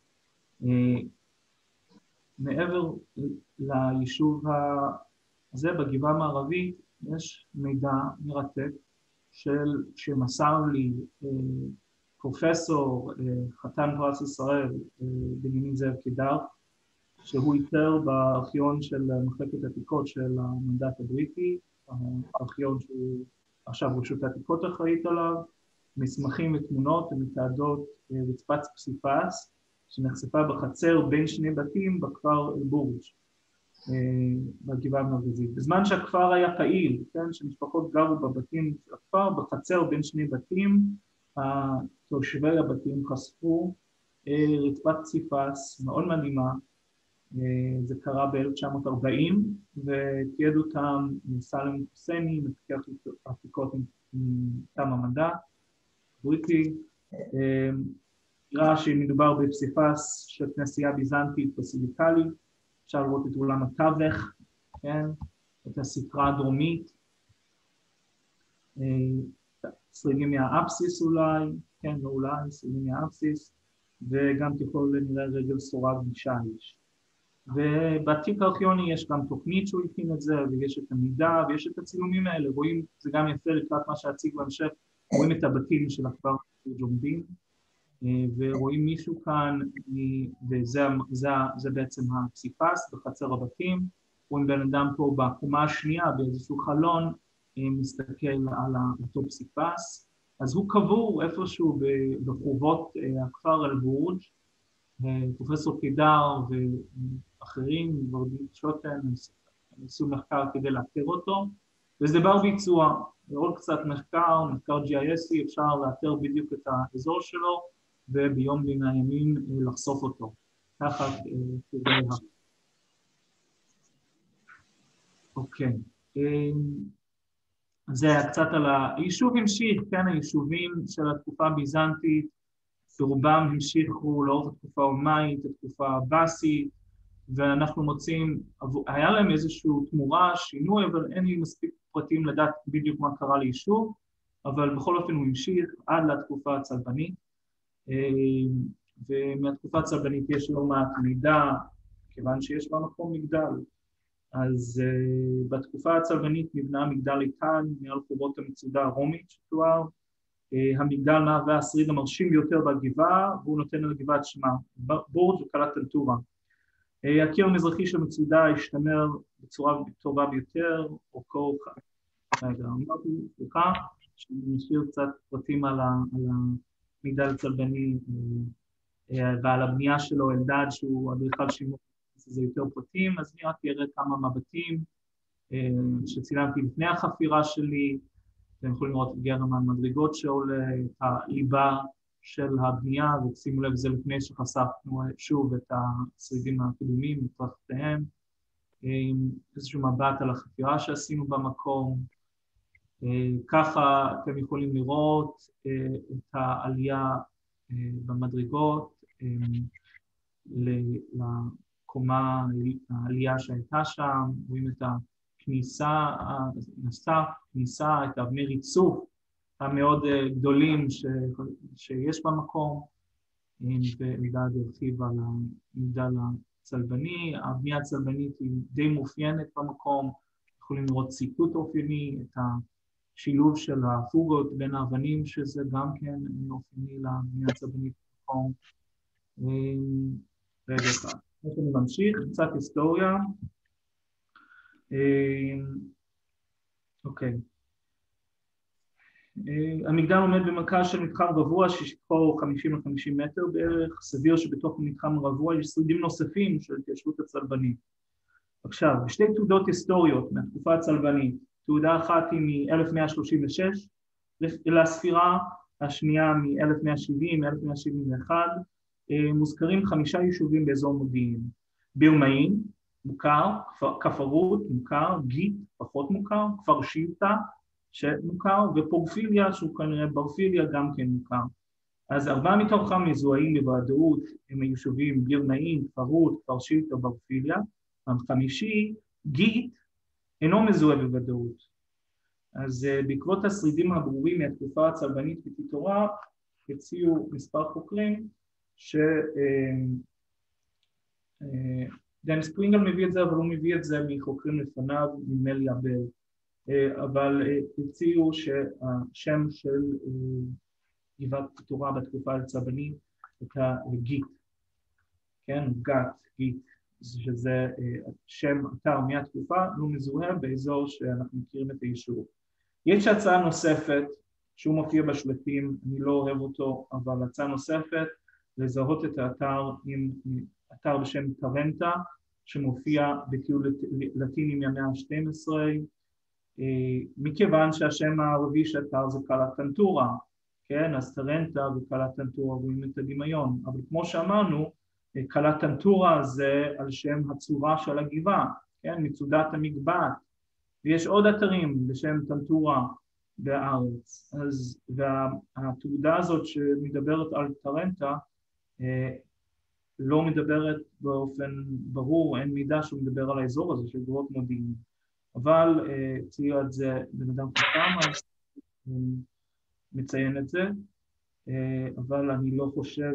מעבר ליישוב הזה בגבעה המערבית יש מידע מרתק שמסר לי פרופסור חתן פרס ישראל בנימין זאב קידר, שהוא איתר בארכיון של מחלקת עתיקות של המנדט הבריטי, הארכיון שעכשיו רשות העתיקות אחראית עליו, מסמכים ותמונות ומתעדות רצפת פסיפס שנחשפה בחצר בין 2 בתים בכפר אל-בורג' בגבעה המרכזית. בזמן שהכפר היה פעיל, כן, שמשפחות גרו בבתים של הכפר, בחצר בין 2 בתים, תושבי הבתים חשפו רצפת פסיפס מאוד מדהימה. זה קרה ב-1940, ותיעד אותם סלם חוסייני, מפקח עתיקות מטעם המנדט בריטי. נראה שמדובר בפסיפס של כנסייה ביזנטית בסיליקלית, אפשר לראות את אולם התווך, כן, את הספרה הדרומית, שרידים מהאפסיס אולי, כן, לא אולי, שרידים מהאפסיס, וגם ככל נראה רגל סורג משיש. ובתיק הארכיוני יש גם תוכנית שהוא הכין את זה, ויש את המידע, ויש את הצילומים האלה, רואים, זה גם יפה לקראת מה שהציג בהמשך, רואים את הבתים של הכפר ג'ומבין, ורואים מישהו כאן, וזה בעצם הפסיפס בחצר הבתים, רואים בן אדם פה בקומה השנייה, באיזשהו חלון, מסתכל על אותו פסיפס, אז הוא קבור איפשהו בחורבות הכפר אל-בורג'. פרופסור קידר ואחרים, ורדית שוטן, עשו מחקר כדי לאתר אותו, וזה בר ביצוע, עוד קצת מחקר GIS, אפשר לאתר בדיוק את האזור שלו, וביום בין הימים לחשוף אותו, תחת כדי אוקיי. זה היה קצת על היישוב המשיך, כן, היישובים של התקופה הביזנטית, ברובם המשיכו לאורך התקופה האומאית, התקופה הבאסית, ואנחנו מוצאים, היה להם איזושהי תמורה, שינוי, אבל אין לי מספיק פרטים לדעת בדיוק מה קרה ליישוב, אבל בכל אופן הוא המשיך עד לתקופה הצלבנית, ומהתקופה הצלבנית יש לא מעט מידע, כיוון שיש במקום מגדל. אז בתקופה הצלבנית נבנה מגדל איתן מעל חורבות המצודה הרומית שתואר, המגדל מהווה השריד המרשים ביותר בגבעה, והוא נותן לגבעת שמה בורד וקלת טנטורה. הקיר המזרחי של המצודה השתמר בצורה טובה ביותר, אורכו, רגע, אמרתי, סליחה, שאני משאיר קצת פרטים על המגדל הצלבני ועל הבנייה שלו, אלדד, שהוא אדריכל שימור, זה יותר פרטים, אז אני רק אראה כמה מבטים שצילמתי לפני החפירה שלי, אתם יכולים לראות את גרמן מדרגות שעולה, את הליבה של הבנייה, ושימו לב זה לפני שחשפנו שוב את השרידים הקדומים, את פרחתיהם, איזשהו מבט על החפירה שעשינו במקום, ככה אתם יכולים לראות את העלייה במדרגות לקומה, העלייה שהייתה שם, רואים את הכניסה, את אבני ריצוף המאוד גדולים שיש במקום, ואלדד הרחיב על המגדל הצלבני. הבנייה הצלבנית היא די מאופיינת במקום, יכולים לראות ציטוט אופייני, את השילוב של הפוגות בין האבנים, שזה גם כן אופייני לבנייה הצלבנית במקום. רגע אחד, אני ממשיך, קצת היסטוריה. אוקיי. המגדל עומד במרכז של מתחם רבוע ששטחו 50 על 50 מטר בערך, סביר שבתוך המתחם רבוע יש שרידים נוספים של התיישבות הצלבנית. עכשיו, בשתי תעודות היסטוריות מהתקופה הצלבנית, תעודה אחת היא מ-1136 לספירה, השנייה מ-1170, 1171, מוזכרים 5 יישובים באזור מודיעין. בירמאין, מוכר, כפרות, מוכר, גיט, פחות מוכר, כפר שבטה, שמוכר, ופורפיליה, שהוא כנראה ברפיליה, גם כן מוכר. אז 4 מתוכם מזוהים בוודאות עם היישובים בירמאין, כפרות, כפר שבטה, ברפיליה. החמישי, גיט, אינו מזוהה בוודאות. אז בעקבות השרידים הברורים מהתקופה הצלבנית בטיטורה, הציעו מספר חוקרים, דן ספרינגל מביא את זה, אבל הוא מביא את זה מחוקרים לפניו, ממלי הבל. אבל הציעו שהשם של גבעת טיטורה בתקופה הצלבנית הייתה גיט, כן, גיט, שזה שם אתר מהתקופה, הוא מזוהה באזור שאנחנו מכירים את היישוב. יש הצעה נוספת, שהוא מופיע בשלטים, אני לא אוהב אותו, אבל הצעה נוספת, לזהות את האתר עם אתר בשם טרנטה, שמופיע בתיעוד לטיני מהמאה ה-12, מכיוון שהשם הערבי של אתר זה קלת טנטורה, כן, אז טרנטה וקלת טנטורה רואים את הדמיון, אבל כמו שאמרנו, קלת טנטורה זה על שם הצורה של הגבעה, כן, מצודת המגבעת, ויש עוד אתרים בשם טנטורה בארץ, אז והתעודה הזאת שמדברת על טרנטה, לא מדברת באופן ברור, אין מידע שהוא מדבר על האזור הזה של גבעות מודיעין, אבל צייר את זה בן אדם חכם, מציין את זה, אבל אני לא חושב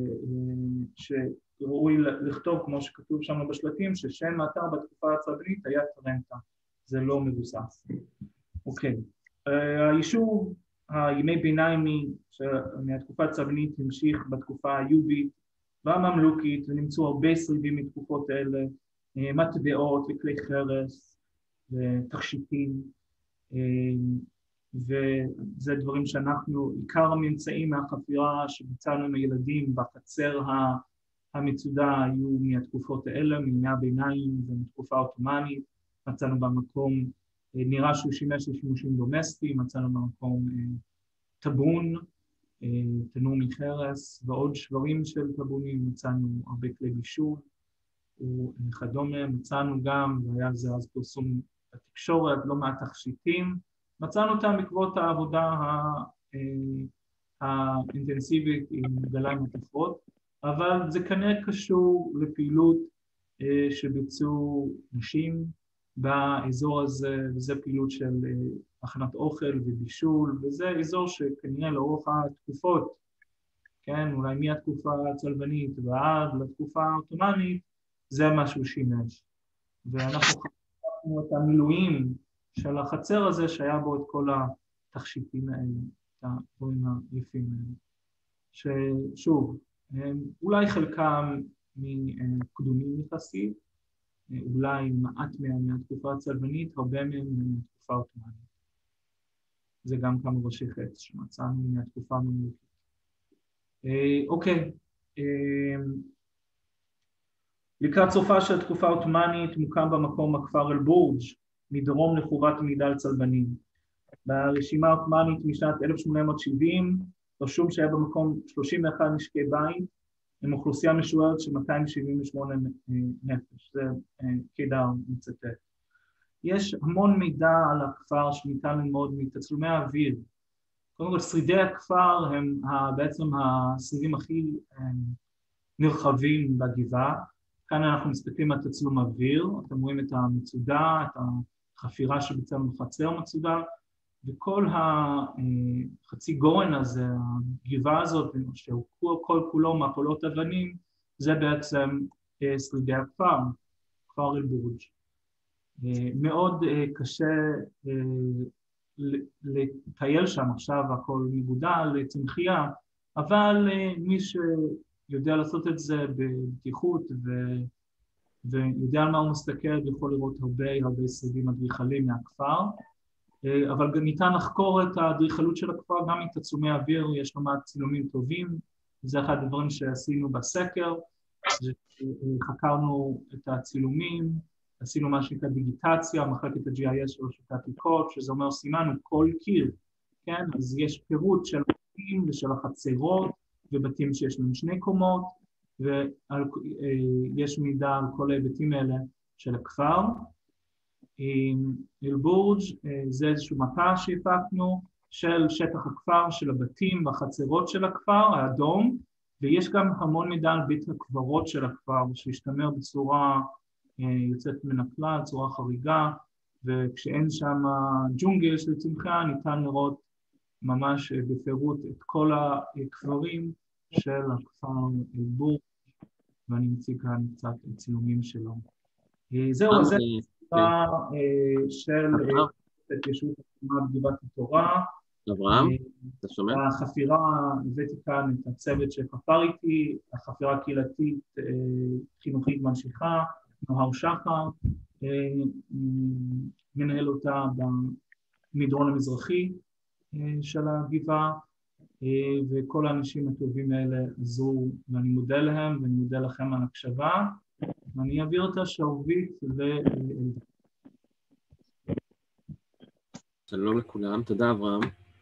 שראוי לכתוב, כמו שכתוב שם בשלטים, ששם האתר בתקופה הצלבנית היה טרנטה, זה לא מבוסס. אוקיי, היישוב הימי ביניימי מהתקופה הצלבנית המשיך בתקופה היובית והממלוכית, ונמצאו הרבה שרידים מתקופות האלה, מטבעות וכלי חרס ותכשיטים, וזה דברים שאנחנו, עיקר הממצאים מהחפירה שביצענו עם הילדים בחצר המצודה היו מהתקופות האלה, מימי הביניים ומתקופה העות'מאנית, מצאנו במקום, נראה שהוא שימש לשימושים דומסטיים, מצאנו במקום טבון, תנור מחרס ועוד שברים של טבונים, מצאנו הרבה כלי בישול וכדומה, מצאנו גם, והיה זה אז פרסום בתקשורת, לא מעט תכשיטים, מצאנו אותם בעקבות העבודה האינטנסיבית עם גליים מתפרות, אבל זה כנראה קשור לפעילות שביצעו נשים באזור הזה, וזה פעילות של הכנת אוכל ובישול, וזה אזור שכנראה לאורך התקופות, כן, אולי מהתקופה הצלבנית ועד לתקופה העות'מאנית, זה משהו שימש. ואנחנו חשבנו את המילואים של החצר הזה שהיה בו את כל התכשיטים האלה. הדברים היפים האלה. ששוב, אולי חלקם מקדומים יחסית, אולי מעט מהם מהתקופה הצלבנית, הרבה מהם מהתקופה העות'מאנית. זה גם כמה ראשי חץ שמצאנו מהתקופה הממלוכית. אוקיי, לקראת סופה של התקופה העות'מאנית מוקם במקום הכפר אל-בורג' מדרום לחובת מגדל צלבנים. ברשימה העות'מאנית משנת 1870 רשום שהיה במקום 31 משקי בית עם אוכלוסייה משוערת של 278 נפש, זה קידר מצטט. יש המון מידע על הכפר שניתן ללמוד מתצלומי האוויר. קודם כל, שרידי הכפר הם בעצם השרידים הכי נרחבים בגבעה. כאן אנחנו מסתכלים על תצלום אוויר, אתם רואים את המצודה, את החפירה שביצענו בחצר מצודה, וכל החצי גורן הזה, הגבעה הזאת, שהוא כל כולו מפולות אבנים, זה בעצם שרידי הכפר, כפר אל-בורג'. מאוד קשה לטייל שם, עכשיו הכל מגודל, צמחייה, אבל מי שיודע לעשות את זה בבטיחות ויודע על מה הוא מסתכל, יכול לראות הרבה שרידים אדריכליים מהכפר, אבל גם ניתן לחקור את האדריכלות של הכפר גם מתצלומי אוויר, יש לו מעט צילומים טובים, זה אחד הדברים שעשינו בסקר, חקרנו את הצילומים, עשינו מה שנקרא דיגיטציה, מחלקת ה-GIS של רשות העתיקות, שזה אומר סימנו כל קיר, כן? אז יש פירוט של בתים ושל החצרות, ובתים שיש להם 2 קומות, ויש מידע על כל ההיבטים האלה של הכפר. אל-בורג' זה איזושהי מפה שהפקנו של שטח הכפר, של הבתים והחצרות של הכפר, האדום, ויש גם המון מידע על בית הקברות של הכפר, שהשתמר בצורה יוצאת מן הכלל, צורה חריגה, וכשאין שם ג'ונגל של צמחייה, ניתן לראות ממש בפירוט את כל הכפרים של הכפר אל-בורג', ואני מציג כאן קצת צילומים שלו. זהו, זה סביבה של התיישבות התחומה בגבעת התורה. אברהם, אתה שומע? החפירה, הבאתי כאן את הצוות שחפר איתי, החפירה הקהילתית חינוכית ממשיכה, נוהר שחר, מנהל אותה במדרון המזרחי של הגבעה, וכל האנשים הטובים האלה עזרו, ואני מודה להם, ואני מודה לכם על הקשבה, ואני אעביר את השרביט שלום לכולם, תודה אברהם.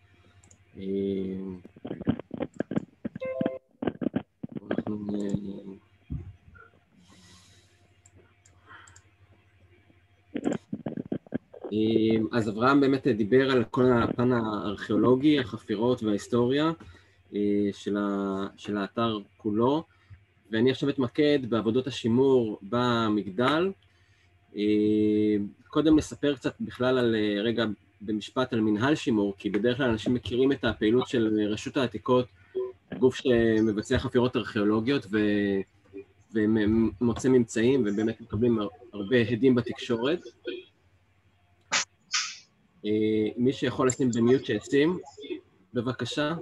אז אברהם באמת דיבר על כל הפן הארכיאולוגי, החפירות וההיסטוריה של האתר כולו, ואני עכשיו מתמקד בעבודות השימור במגדל. קודם נספר קצת בכלל על רגע במשפט על מנהל שימור, כי בדרך כלל אנשים מכירים את הפעילות של רשות העתיקות, גוף שמבצע חפירות ארכיאולוגיות ומוצא ממצאים, ובאמת מקבלים הרבה הדים בתקשורת. מי שיכול לשים במיוט שישים, בבקשה.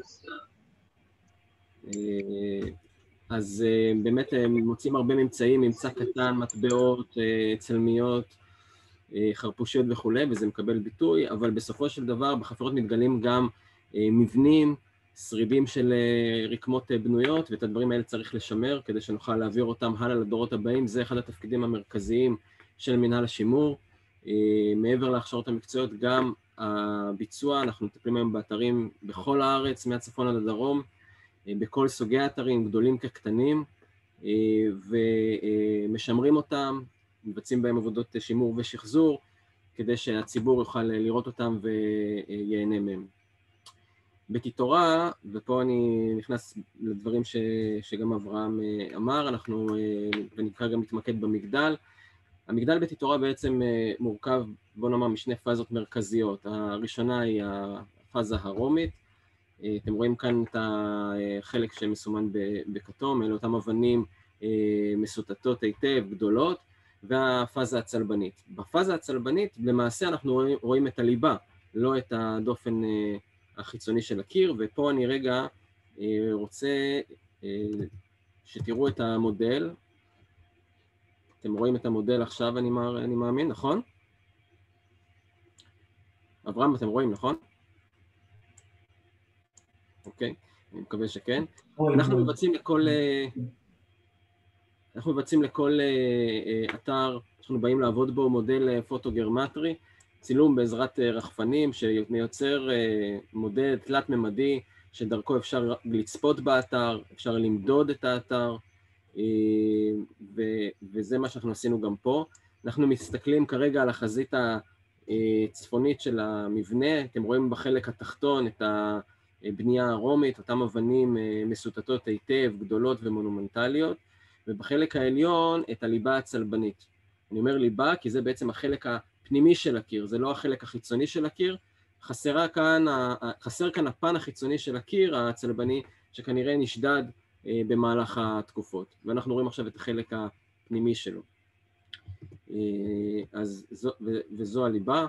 אז באמת מוצאים הרבה ממצאים, ממצא קטן, מטבעות, צלמיות, חרפושיות וכו', וזה מקבל ביטוי, אבל בסופו של דבר בחפירות מתגלים גם מבנים, שרידים של רקמות בנויות, ואת הדברים האלה צריך לשמר כדי שנוכל להעביר אותם הלאה לדורות הבאים. זה אחד התפקידים המרכזיים של מנהל השימור. מעבר להכשרות המקצועיות, גם הביצוע, אנחנו מטפלים היום באתרים בכל הארץ, מהצפון עד הדרום, בכל סוגי האתרים, גדולים כקטנים, ומשמרים אותם, מבצעים בהם עבודות שימור ושחזור, כדי שהציבור יוכל לראות אותם וייהנה מהם. בתיתורה, ופה אני נכנס לדברים שגם אברהם אמר, אנחנו ונקרא גם מתמקד במגדל. המגדל בתיתורה בעצם מורכב, בוא נאמר, משני פאזות מרכזיות. הראשונה היא הפאזה הרומית. אתם רואים כאן את החלק שמסומן בכתום, אלה אותם אבנים מסוטטות היטב, גדולות, והפאזה הצלבנית. בפאזה הצלבנית למעשה אנחנו רואים את הליבה, לא את הדופן החיצוני של הקיר, ופה אני רגע רוצה שתראו את המודל. אתם רואים את המודל עכשיו, אני מאמין, נכון? אברהם, אתם רואים, נכון? אוקיי, אני מקווה שכן. אנחנו מבצעים לכל אתר, אנחנו באים לעבוד בו מודל פוטוגרמטרי, צילום בעזרת רחפנים שמייצר מודל תלת-ממדי, שדרכו אפשר לצפות באתר, אפשר למדוד את האתר, וזה מה שאנחנו עשינו גם פה. אנחנו מסתכלים כרגע על החזית הצפונית של המבנה, אתם רואים בחלק התחתון את הבנייה הרומית, אותם אבנים מסוטטות היטב, גדולות ומונומנטליות, ובחלק העליון את הליבה הצלבנית. אני אומר ליבה כי זה בעצם החלק הפנימי של הקיר, זה לא החלק החיצוני של הקיר, חסר כאן הפן החיצוני של הקיר הצלבני, שכנראה נשדד במהלך התקופות, ואנחנו רואים עכשיו את החלק הפנימי שלו. וזו הליבה.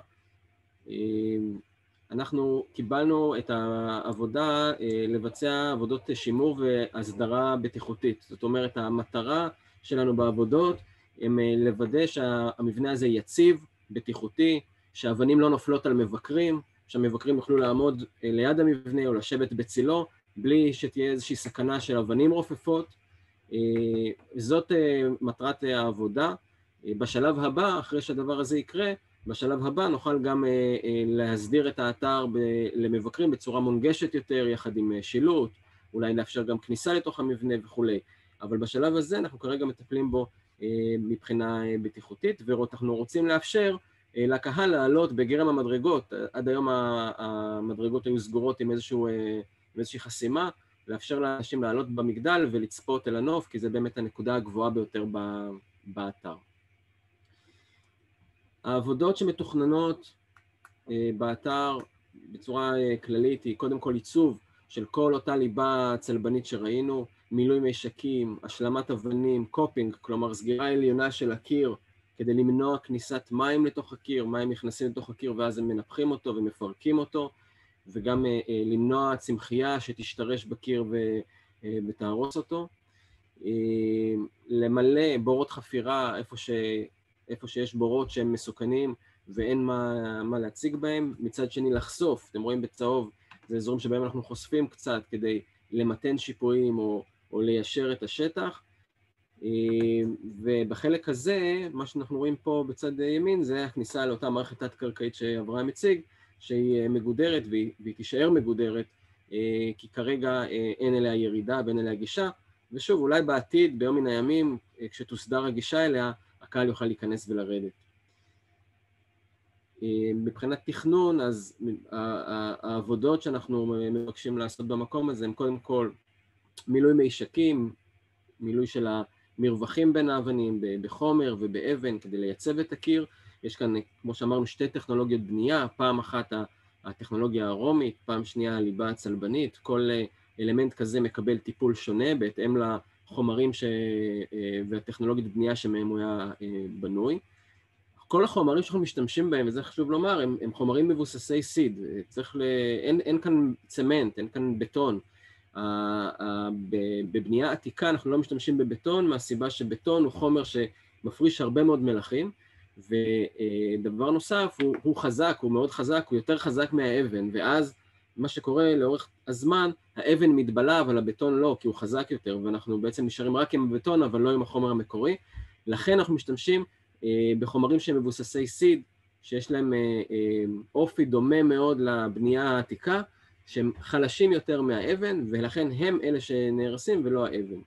אנחנו קיבלנו את העבודה לבצע עבודות שימור והסדרה בטיחותית. זאת אומרת, המטרה שלנו בעבודות הם לוודא שהמבנה הזה יציב, בטיחותי, שהאבנים לא נופלות על מבקרים, שהמבקרים יוכלו לעמוד ליד המבנה או לשבת בצילו, בלי שתהיה איזושהי סכנה של אבנים רופפות. זאת מטרת העבודה. בשלב הבא, אחרי שהדבר הזה יקרה, בשלב הבא נוכל גם להסדיר את האתר למבקרים בצורה מונגשת יותר, יחד עם שילוט, אולי לאפשר גם כניסה לתוך המבנה וכו'. אבל בשלב הזה אנחנו כרגע מטפלים בו מבחינה בטיחותית, ואנחנו רוצים לאפשר לקהל לעלות בגרם המדרגות. עד היום המדרגות היו סגורות עם איזושהי חסימה, לאפשר לאנשים לעלות במגדל ולצפות אל הנוף, כי זה באמת הנקודה הגבוהה ביותר באתר. העבודות שמתוכננות באתר בצורה כללית היא קודם כל עיצוב של כל אותה ליבה צלבנית שראינו, מילוי מישקים, השלמת אבנים, קופינג, כלומר סגירה עליונה של הקיר כדי למנוע כניסת מים לתוך הקיר, מים נכנסים לתוך הקיר ואז הם מנפחים אותו ומפרקים אותו, וגם למנוע צמחייה שתשתרש בקיר ותהרוס אותו, למלא בורות חפירה איפה שיש בורות שהם מסוכנים ואין מה להציג בהם, מצד שני לחשוף, אתם רואים בצהוב, זה אזורים שבהם אנחנו חושפים קצת כדי למתן שיפועים או ליישר את השטח, ובחלק הזה, מה שאנחנו רואים פה בצד ימין, זה הכניסה לאותה מערכת תת-קרקעית שאברהם מציג, שהיא מגודרת והיא תישאר מגודרת, כי כרגע אין אליה ירידה ואין אליה גישה, ושוב, אולי בעתיד, ביום מן הימים, כשתוסדר הגישה אליה, הקהל יוכל להיכנס ולרדת. מבחינת תכנון, אז העבודות שאנחנו מבקשים לעשות במקום הזה, הם קודם כל מילוי מישקים, מילוי של המרווחים בין האבנים בחומר ובאבן כדי לייצב את הקיר. יש כאן, כמו שאמרנו, שתי טכנולוגיות בנייה, פעם אחת הטכנולוגיה הרומית, פעם שנייה הליבה הצלבנית. כל אלמנט כזה מקבל טיפול שונה בהתאם לחומרים והטכנולוגיות בנייה שמהם הוא היה בנוי. כל החומרים שאנחנו משתמשים בהם, וזה חשוב לומר, הם חומרים מבוססי סיד. אין כאן צמנט, אין כאן בטון. בבנייה עתיקה אנחנו לא משתמשים בבטון, מהסיבה שבטון הוא חומר שמפריש הרבה מאוד מלחים, ודבר נוסף, הוא חזק, הוא מאוד חזק, הוא יותר חזק מהאבן, ואז מה שקורה לאורך הזמן, האבן מתבלה, אבל הבטון לא, כי הוא חזק יותר, ואנחנו בעצם נשארים רק עם הבטון, אבל לא עם החומר המקורי. לכן אנחנו משתמשים בחומרים שהם מבוססי סיד, שיש להם אופי דומה מאוד לבנייה העתיקה, שהם חלשים יותר מהאבן, ולכן הם אלה שנהרסים ולא האבן.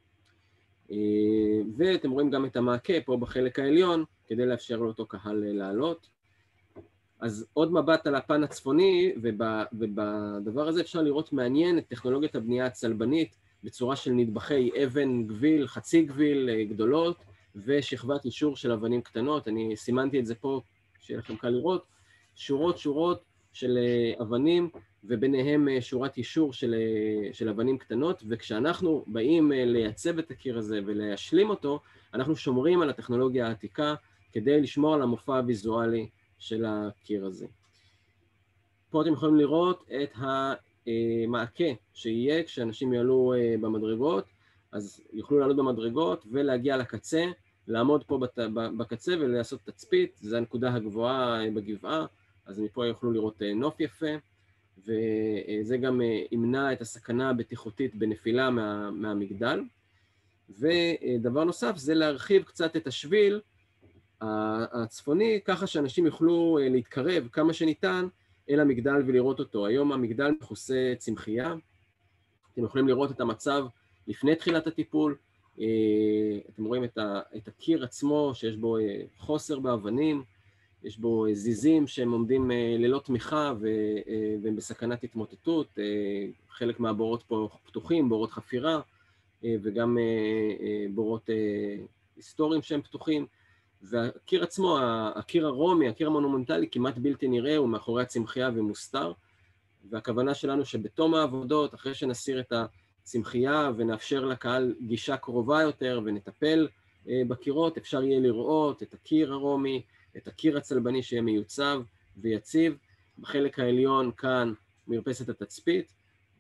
ואתם רואים גם את המעקה פה בחלק העליון, כדי לאפשר לאותו קהל לעלות. אז עוד מבט על הפן הצפוני, ובדבר הזה אפשר לראות מעניין את טכנולוגיית הבנייה הצלבנית, בצורה של נדבכי אבן גביל, חצי גביל גדולות, ושכבת אישור של אבנים קטנות. אני סימנתי את זה פה, שיהיה לכם קל לראות, שורות של אבנים, וביניהם שורת אישור של אבנים קטנות, וכשאנחנו באים לייצב את הקיר הזה ולהשלים אותו, אנחנו שומרים על הטכנולוגיה העתיקה, כדי לשמור על המופע הוויזואלי של הקיר הזה. פה אתם יכולים לראות את המעקה שיהיה כשאנשים יעלו במדרגות, אז יוכלו לעלות במדרגות ולהגיע לקצה, לעמוד פה בקצה ולעשות תצפית, זו הנקודה הגבוהה בגבעה, אז מפה יוכלו לראות נוף יפה, וזה גם ימנע את הסכנה הבטיחותית בנפילה מהמגדל. ודבר נוסף זה להרחיב קצת את השביל הצפוני, ככה שאנשים יוכלו להתקרב כמה שניתן אל המגדל ולראות אותו. היום המגדל מכוסה צמחייה, אתם יכולים לראות את המצב לפני תחילת הטיפול, אתם רואים את הקיר עצמו שיש בו חוסר באבנים, יש בו זיזים שהם עומדים ללא תמיכה והם בסכנת התמוטטות, חלק מהבורות פה פתוחים, בורות חפירה, וגם בורות היסטוריים שהם פתוחים, והקיר עצמו, הקיר הרומי, הקיר המונומנטלי, כמעט בלתי נראה, הוא מאחורי הצמחייה ומוסתר, והכוונה שלנו שבתום העבודות, אחרי שנסיר את הצמחייה ונאפשר לקהל גישה קרובה יותר ונטפל בקירות, אפשר יהיה לראות את הקיר הרומי, את הקיר הצלבני שיהיה מיוצב ויציב, בחלק העליון כאן מרפסת התצפית,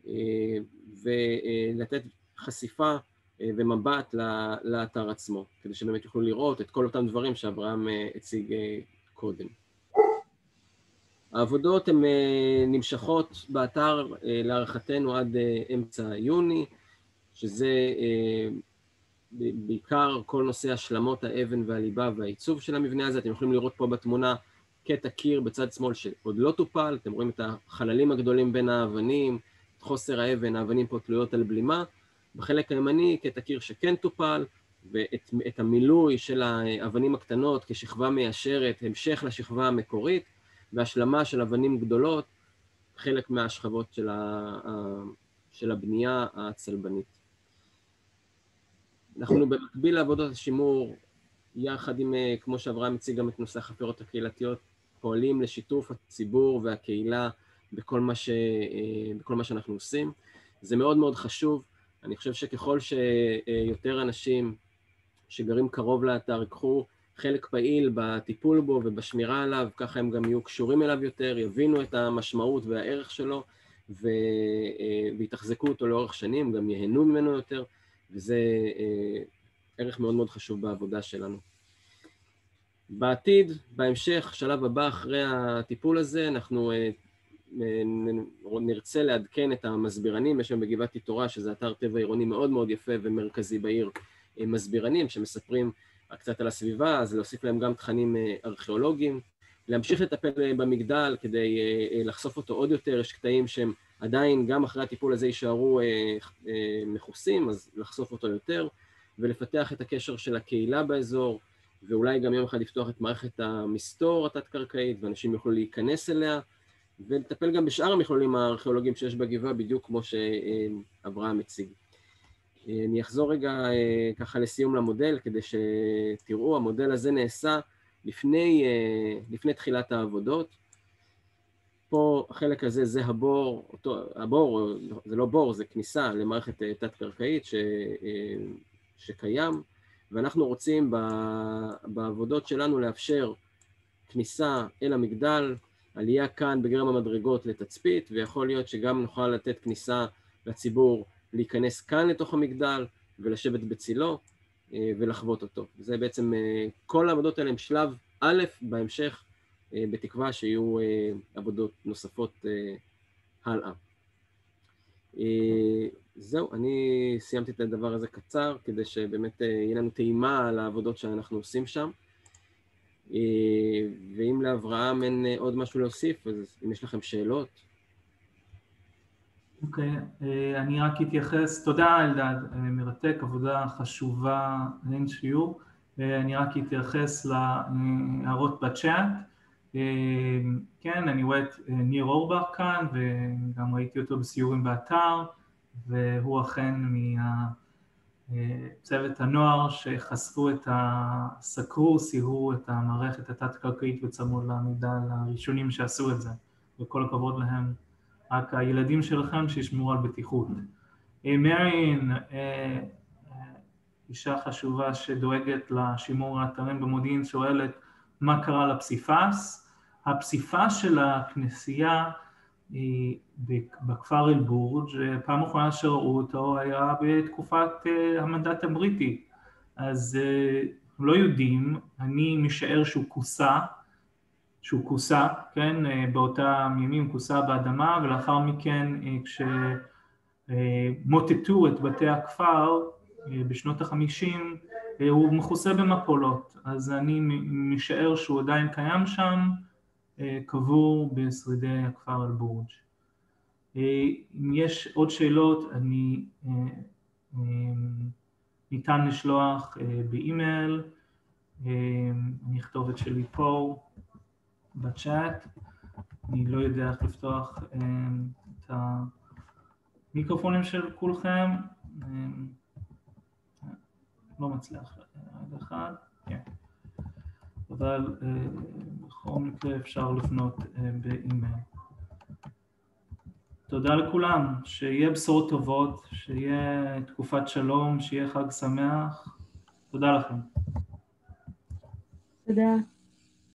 ולתת חשיפה ומבט לאתר עצמו, כדי שבאמת יוכלו לראות את כל אותם דברים שאברהם הציג קודם. העבודות הן נמשכות באתר להערכתנו עד אמצע יוני, שזה בעיקר כל נושא השלמות האבן והליבה והעיצוב של המבנה הזה. אתם יכולים לראות פה בתמונה קטע קיר בצד שמאל שעוד לא טופל, אתם רואים את החללים הגדולים בין האבנים, את חוסר האבן, האבנים פה תלויות על בלימה. בחלק הימני קטע קיר שכן טופל, ואת המילוי של האבנים הקטנות כשכבה מיישרת, המשך לשכבה המקורית, והשלמה של אבנים גדולות, חלק מהשכבות של הבנייה הצלבנית. אנחנו במקביל לעבודות השימור, יחד עם, כמו שאברהם הציג גם את נושא החפירות הקהילתיות, פועלים לשיתוף הציבור והקהילה בכל מה שאנחנו עושים. זה מאוד מאוד חשוב. אני חושב שככל שיותר אנשים שגרים קרוב לאתר ייקחו חלק פעיל בטיפול בו ובשמירה עליו, ככה הם גם יהיו קשורים אליו יותר, יבינו את המשמעות והערך שלו, ויתחזקו אותו לאורך שנים, גם ייהנו ממנו יותר, וזה ערך מאוד מאוד חשוב בעבודה שלנו. בעתיד, בהמשך, שלב הבא אחרי הטיפול הזה, אנחנו נרצה לעדכן את המסבירנים. יש שם בגבעת תורה, שזה אתר טבע עירוני מאוד מאוד יפה ומרכזי בעיר, מסבירנים שמספרים קצת על הסביבה, אז להוסיף להם גם תכנים ארכיאולוגיים, להמשיך לטפל במגדל כדי לחשוף אותו עוד יותר. יש קטעים שהם עדיין גם אחרי הטיפול הזה יישארו מכוסים, אז לחשוף אותו יותר, ולפתח את הקשר של הקהילה באזור, ואולי גם יום אחד לפתוח את מערכת המסתור התת-קרקעית, ואנשים יוכלו להיכנס אליה, ולטפל גם בשאר המכלולים הארכיאולוגיים שיש בגבעה, בדיוק כמו שאברהם הציג. אני אחזור רגע ככה לסיום למודל, כדי שתראו, המודל הזה נעשה לפני תחילת העבודות. פה החלק הזה זה הבור, הבור זה לא בור, זה כניסה למערכת תת-קרקעית שקיים, ואנחנו רוצים בעבודות שלנו לאפשר כניסה אל המגדל, עלייה כאן בגרם המדרגות לתצפית, ויכול להיות שגם נוכל לתת כניסה לציבור להיכנס כאן לתוך המגדל ולשבת בצילו ולחוות אותו. זה בעצם כל העבודות האלה הם שלב א' בהמשך, בתקווה שיהיו עבודות נוספות הלאה. זהו, אני סיימתי את הדבר הזה קצר, כדי שבאמת יהיה לנו טעימה על העבודות שאנחנו עושים שם. ואם לאברהם אין עוד משהו להוסיף, אז אם יש לכם שאלות. אוקיי, אני רק אתייחס, תודה אלדד, מרתק, עבודה חשובה, אין שיעור. אני רק אתייחס להערות בצ'אט. כן, אני רואה את ניר אורבך כאן, וגם ראיתי אותו בסיורים באתר, והוא אכן מצוות הנוער שחשפו סקרו, סיהו את המערכת התת-קרקעית וצמוד למגדל הראשונים שעשו את זה, וכל הכבוד להם. רק הילדים שלכם שישמרו על בטיחות. מרין, אישה חשובה שדואגת לשימור האתרים במודיעין, שואלת מה קרה לפסיפס. הפסיפס של הכנסייה בכפר אל-בורג', פעם אחרונה שראו אותו היה בתקופת המנדט הבריטי. אז לא יודעים, אני משער שהוא כוסה, כן, באותם ימים כוסה באדמה, ולאחר מכן כשמוטטו את בתי הכפר בשנות ה-50, הוא מכוסה במפולות, אז אני משער שהוא עדיין קיים שם, קבור בשרידי הכפר אל-בורג'. אם יש עוד שאלות, ניתן לשלוח באימייל, אני אכתוב את שלי פה בצ'אט, אני לא יודע איך לפתוח את המיקרופונים של כולכם, לא מצליח עד אחד, כן. אבל בכל מקרה אפשר לפנות באימייל. תודה לכולם, שיהיה בשורות טובות, שיהיה תקופת שלום, שיהיה חג שמח. תודה לכם. תודה.